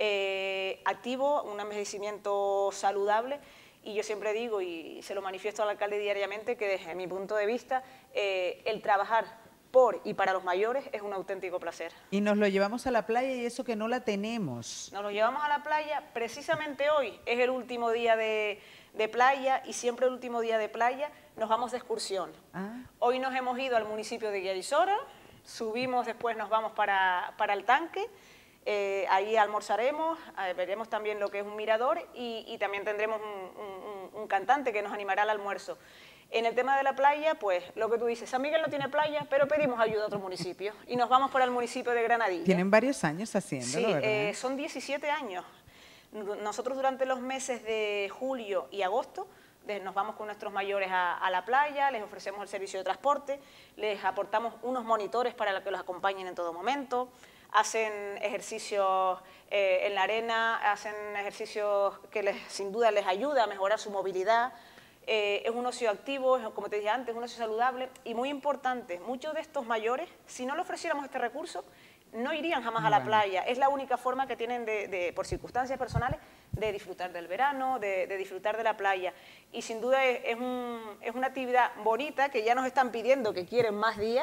eh, activo, un envejecimiento saludable, y yo siempre digo, y se lo manifiesto al alcalde diariamente, que desde mi punto de vista eh, el trabajar por y para los mayores es un auténtico placer. Y nos lo llevamos a la playa, y eso que no la tenemos. Nos lo llevamos a la playa, precisamente hoy es el último día de, de playa, y siempre el último día de playa nos vamos de excursión. Ah. Hoy nos hemos ido al municipio de Guiarisora, subimos, después nos vamos para, para el tanque, eh, ahí almorzaremos, eh, veremos también lo que es un mirador, y, y también tendremos un, un, un cantante que nos animará al almuerzo. En el tema de la playa, pues lo que tú dices, San Miguel no tiene playa, pero pedimos ayuda a otros municipios y nos vamos para el municipio de Granadilla. Tienen varios años haciéndolo, sí, ¿verdad? Eh, son diecisiete años. Nosotros durante los meses de julio y agosto nos vamos con nuestros mayores a, a la playa, les ofrecemos el servicio de transporte, les aportamos unos monitores para que los acompañen en todo momento, hacen ejercicios eh, en la arena, hacen ejercicios que les, sin duda les ayuda a mejorar su movilidad. Eh, es un ocio activo, es, como te dije antes, es un ocio saludable, y muy importante, muchos de estos mayores, si no le ofreciéramos este recurso, no irían jamás a la playa. Es la única forma que tienen, de, de, por circunstancias personales, de disfrutar del verano, de, de disfrutar de la playa. Y sin duda es, es, un, es una actividad bonita, que ya nos están pidiendo que quieren más días,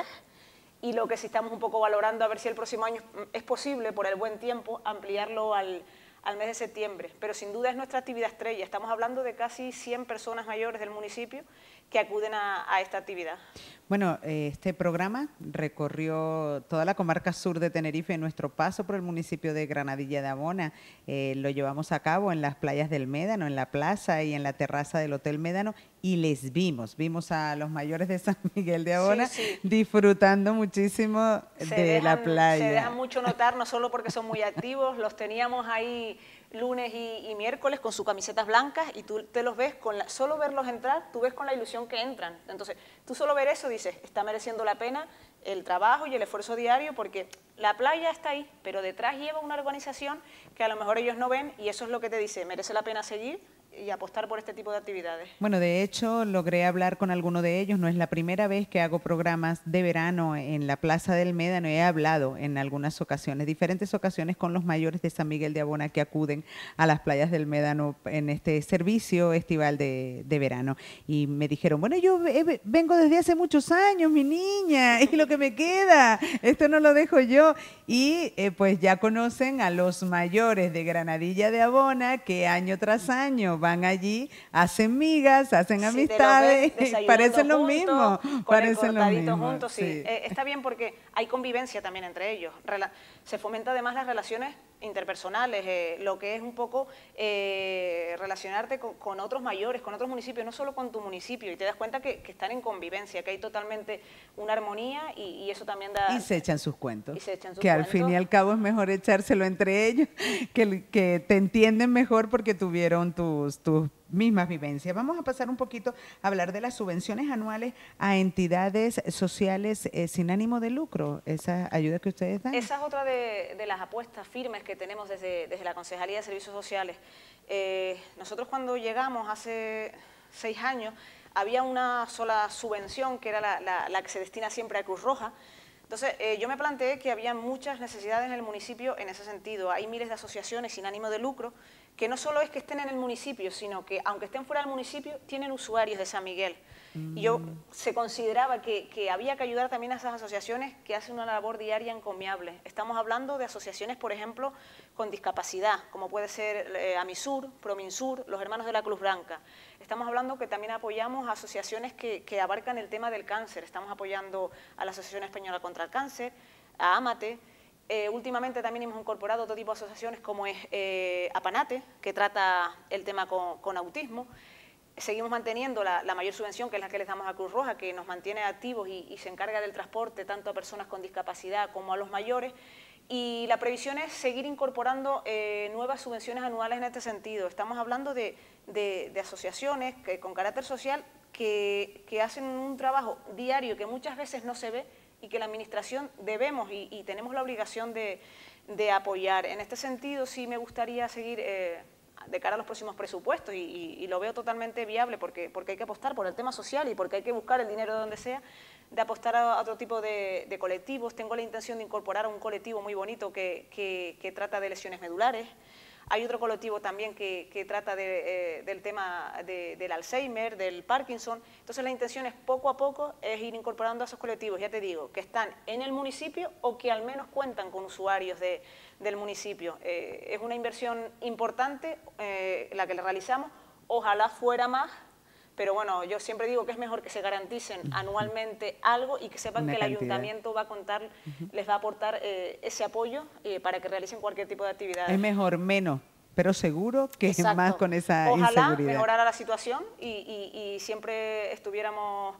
y lo que sí estamos un poco valorando, a ver si el próximo año es posible, por el buen tiempo, ampliarlo al... al mes de septiembre, pero sin duda es nuestra actividad estrella. Estamos hablando de casi cien personas mayores del municipio que acuden a, a esta actividad. Bueno, este programa recorrió toda la comarca sur de Tenerife. En nuestro paso por el municipio de Granadilla de Abona eh, lo llevamos a cabo en las playas del Médano, en la plaza y en la terraza del Hotel Médano, y les vimos, vimos a los mayores de San Miguel de Abona sí, sí. disfrutando muchísimo se de dejan, la playa. Se dejan mucho notar, no solo porque son muy activos, los teníamos ahí lunes y, y miércoles con sus camisetas blancas, y tú te los ves, con la, solo verlos entrar, tú ves con la ilusión que entran. Entonces, tú solo ver eso dices, está mereciendo la pena el trabajo y el esfuerzo diario, porque la playa está ahí, pero detrás lleva una organización que a lo mejor ellos no ven, y eso es lo que te dice, merece la pena seguir y apostar por este tipo de actividades. Bueno, de hecho, logré hablar con alguno de ellos. No es la primera vez que hago programas de verano en la Plaza del Médano. He hablado en algunas ocasiones, diferentes ocasiones, con los mayores de San Miguel de Abona que acuden a las playas del Médano en este servicio estival de, de verano. Y me dijeron, bueno, yo vengo desde hace muchos años, mi niña, es lo que me queda, esto no lo dejo yo. Y eh, pues ya conocen a los mayores de Granadilla de Abona, que año tras año van allí, hacen migas, hacen sí, amistades, parecen lo mismo, parecen lo mismo. Juntos, sí. Sí. Eh, está bien porque hay convivencia también entre ellos, Rela se fomenta además las relaciones interpersonales, eh, lo que es un poco eh, relacionarte con, con otros mayores, con otros municipios, no solo con tu municipio, y te das cuenta que, que están en convivencia, que hay totalmente una armonía, y, y eso también da... Y se echan sus cuentos, y se echan sus que cuentos. Al fin y al cabo es mejor echárselo entre ellos, que, que te entienden mejor porque tuvieron tus, tus mismas vivencias. Vamos a pasar un poquito a hablar de las subvenciones anuales a entidades sociales eh, sin ánimo de lucro, esa ayuda que ustedes dan. Esa es otra de, de las apuestas firmes que tenemos desde, desde la Concejalía de Servicios Sociales. Eh, nosotros cuando llegamos hace seis años, había una sola subvención que era la, la, la que se destina siempre a Cruz Roja. Entonces, eh, yo me planteé que había muchas necesidades en el municipio en ese sentido. Hay miles de asociaciones sin ánimo de lucro que no solo es que estén en el municipio, sino que aunque estén fuera del municipio, tienen usuarios de San Miguel. Mm. Y yo se consideraba que, que había que ayudar también a esas asociaciones que hacen una labor diaria encomiable. Estamos hablando de asociaciones, por ejemplo, con discapacidad, como puede ser eh, Amisur, Prominsur, los Hermanos de la Cruz Blanca. Estamos hablando que también apoyamos a asociaciones que, que abarcan el tema del cáncer. Estamos apoyando a la Asociación Española contra el Cáncer, a AMATE. Eh, últimamente también hemos incorporado otro tipo de asociaciones como es eh, APANATE, que trata el tema con, con autismo. Seguimos manteniendo la, la mayor subvención, que es la que les damos a Cruz Roja, que nos mantiene activos y, y se encarga del transporte tanto a personas con discapacidad como a los mayores. Y la previsión es seguir incorporando eh, nuevas subvenciones anuales en este sentido. Estamos hablando de, de, de asociaciones que, con carácter social que, que hacen un trabajo diario que muchas veces no se ve y que la Administración debemos y, y tenemos la obligación de, de apoyar. En este sentido, sí me gustaría seguir eh, de cara a los próximos presupuestos y, y, y lo veo totalmente viable porque, porque hay que apostar por el tema social y porque hay que buscar el dinero de donde sea, de apostar a otro tipo de, de colectivos. Tengo la intención de incorporar a un colectivo muy bonito que, que, que trata de lesiones medulares. Hay otro colectivo también que, que trata de, eh, del tema de, del Alzheimer, del Parkinson. Entonces la intención es poco a poco es ir incorporando a esos colectivos, ya te digo, que están en el municipio o que al menos cuentan con usuarios de, del municipio. Eh, es una inversión importante eh, la que le realizamos, ojalá fuera más, pero bueno, yo siempre digo que es mejor que se garanticen anualmente algo y que sepan una que el cantidad. Ayuntamiento va a contar, uh-huh. les va a aportar eh, ese apoyo eh, para que realicen cualquier tipo de actividad. Es mejor menos, pero seguro que es más con esa Ojalá inseguridad. Ojalá mejorara la situación y, y, y siempre estuviéramos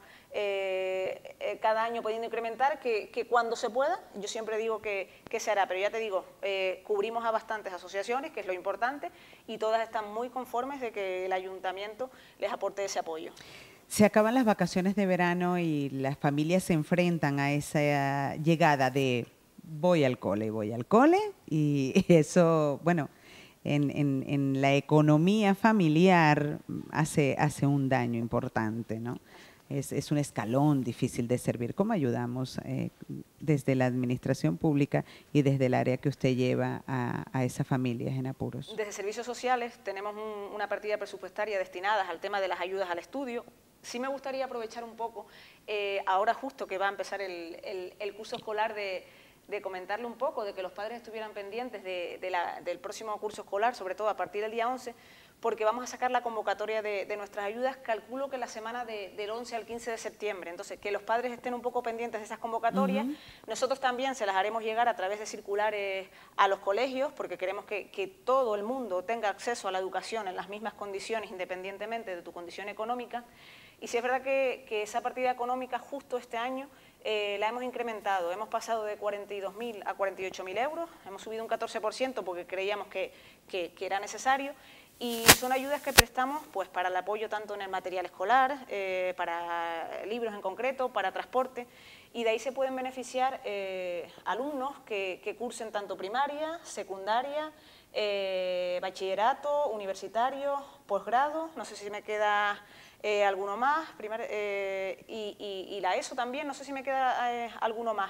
eh, eh, cada año pudiendo incrementar, que, que cuando se pueda, yo siempre digo que, que se hará, pero ya te digo, eh, cubrimos a bastantes asociaciones, que es lo importante, y todas están muy conformes de que el ayuntamiento les aporte ese apoyo. Se acaban las vacaciones de verano y las familias se enfrentan a esa llegada de voy al cole, voy al cole, y eso, bueno, en, en, en la economía familiar hace, hace un daño importante, ¿no? Es, es un escalón difícil de servir. ¿Cómo ayudamos eh, desde la administración pública y desde el área que usted lleva a, a esas familias en apuros? Desde Servicios Sociales tenemos un, una partida presupuestaria destinada al tema de las ayudas al estudio. Sí me gustaría aprovechar un poco, eh, ahora justo que va a empezar el, el, el curso escolar, de, de comentarle un poco, de que los padres estuvieran pendientes de, de la, del próximo curso escolar, sobre todo a partir del día once, porque vamos a sacar la convocatoria de, de nuestras ayudas, calculo que la semana de, del once al quince de septiembre. Entonces, que los padres estén un poco pendientes de esas convocatorias. Uh-huh. Nosotros también se las haremos llegar a través de circulares a los colegios, porque queremos que, que todo el mundo tenga acceso a la educación en las mismas condiciones, independientemente de tu condición económica. Y sí es verdad que, que esa partida económica justo este año eh, la hemos incrementado. Hemos pasado de cuarenta y dos mil a cuarenta y ocho mil euros, hemos subido un catorce por ciento porque creíamos que, que, que era necesario. Y son ayudas que prestamos pues, para el apoyo tanto en el material escolar, eh, para libros en concreto, para transporte, y de ahí se pueden beneficiar eh, alumnos que, que cursen tanto primaria, secundaria, eh, bachillerato, universitario, posgrado, no sé si me queda eh, alguno más, primar, eh, y, y, y la ESO también, no sé si me queda eh, alguno más.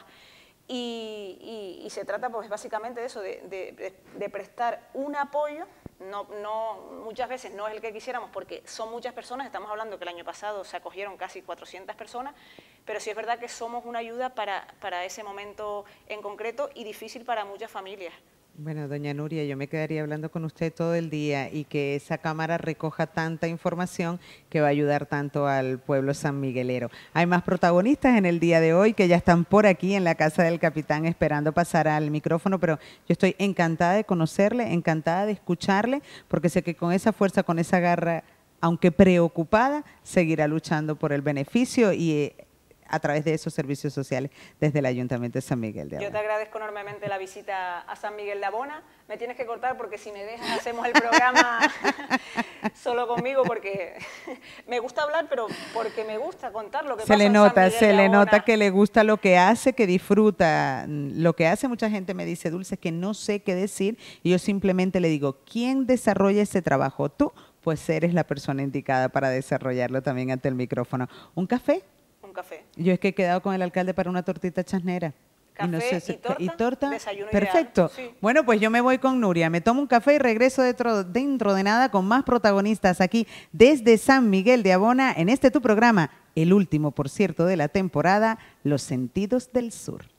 Y, y, y se trata pues básicamente de eso, de, de, de prestar un apoyo. No, no, muchas veces no es el que quisiéramos porque son muchas personas, estamos hablando que el año pasado se acogieron casi cuatrocientas personas, pero sí es verdad que somos una ayuda para, para ese momento en concreto y difícil para muchas familias. Bueno, doña Nuria, yo me quedaría hablando con usted todo el día y que esa cámara recoja tanta información que va a ayudar tanto al pueblo sanmiguelero. Hay más protagonistas en el día de hoy que ya están por aquí en la Casa del Capitán esperando pasar al micrófono, pero yo estoy encantada de conocerle, encantada de escucharle, porque sé que con esa fuerza, con esa garra, aunque preocupada, seguirá luchando por el beneficio y eh, a través de esos servicios sociales desde el Ayuntamiento de San Miguel de Abona. Yo te agradezco enormemente la visita a San Miguel de Abona. Me tienes que cortar porque si me dejas hacemos el programa solo conmigo porque me gusta hablar, pero porque me gusta contar lo que se pasa le en San nota, Miguel se de le Abona. nota que le gusta lo que hace, que disfruta lo que hace. Mucha gente me dice, Dulce, que no sé qué decir, y yo simplemente le digo, ¿quién desarrolla ese trabajo? Tú, pues eres la persona indicada para desarrollarlo también ante el micrófono. ¿Un café? Un café. Yo es que he quedado con el alcalde para una tortita chasnera. Café y, no sé, y si- torta, y torta, desayuno perfecto. ideal, sí. Bueno, pues yo me voy con Nuria, me tomo un café y regreso dentro, dentro de nada con más protagonistas aquí desde San Miguel de Abona en este tu programa, el último, por cierto, de la temporada, Los Sentidos del Sur.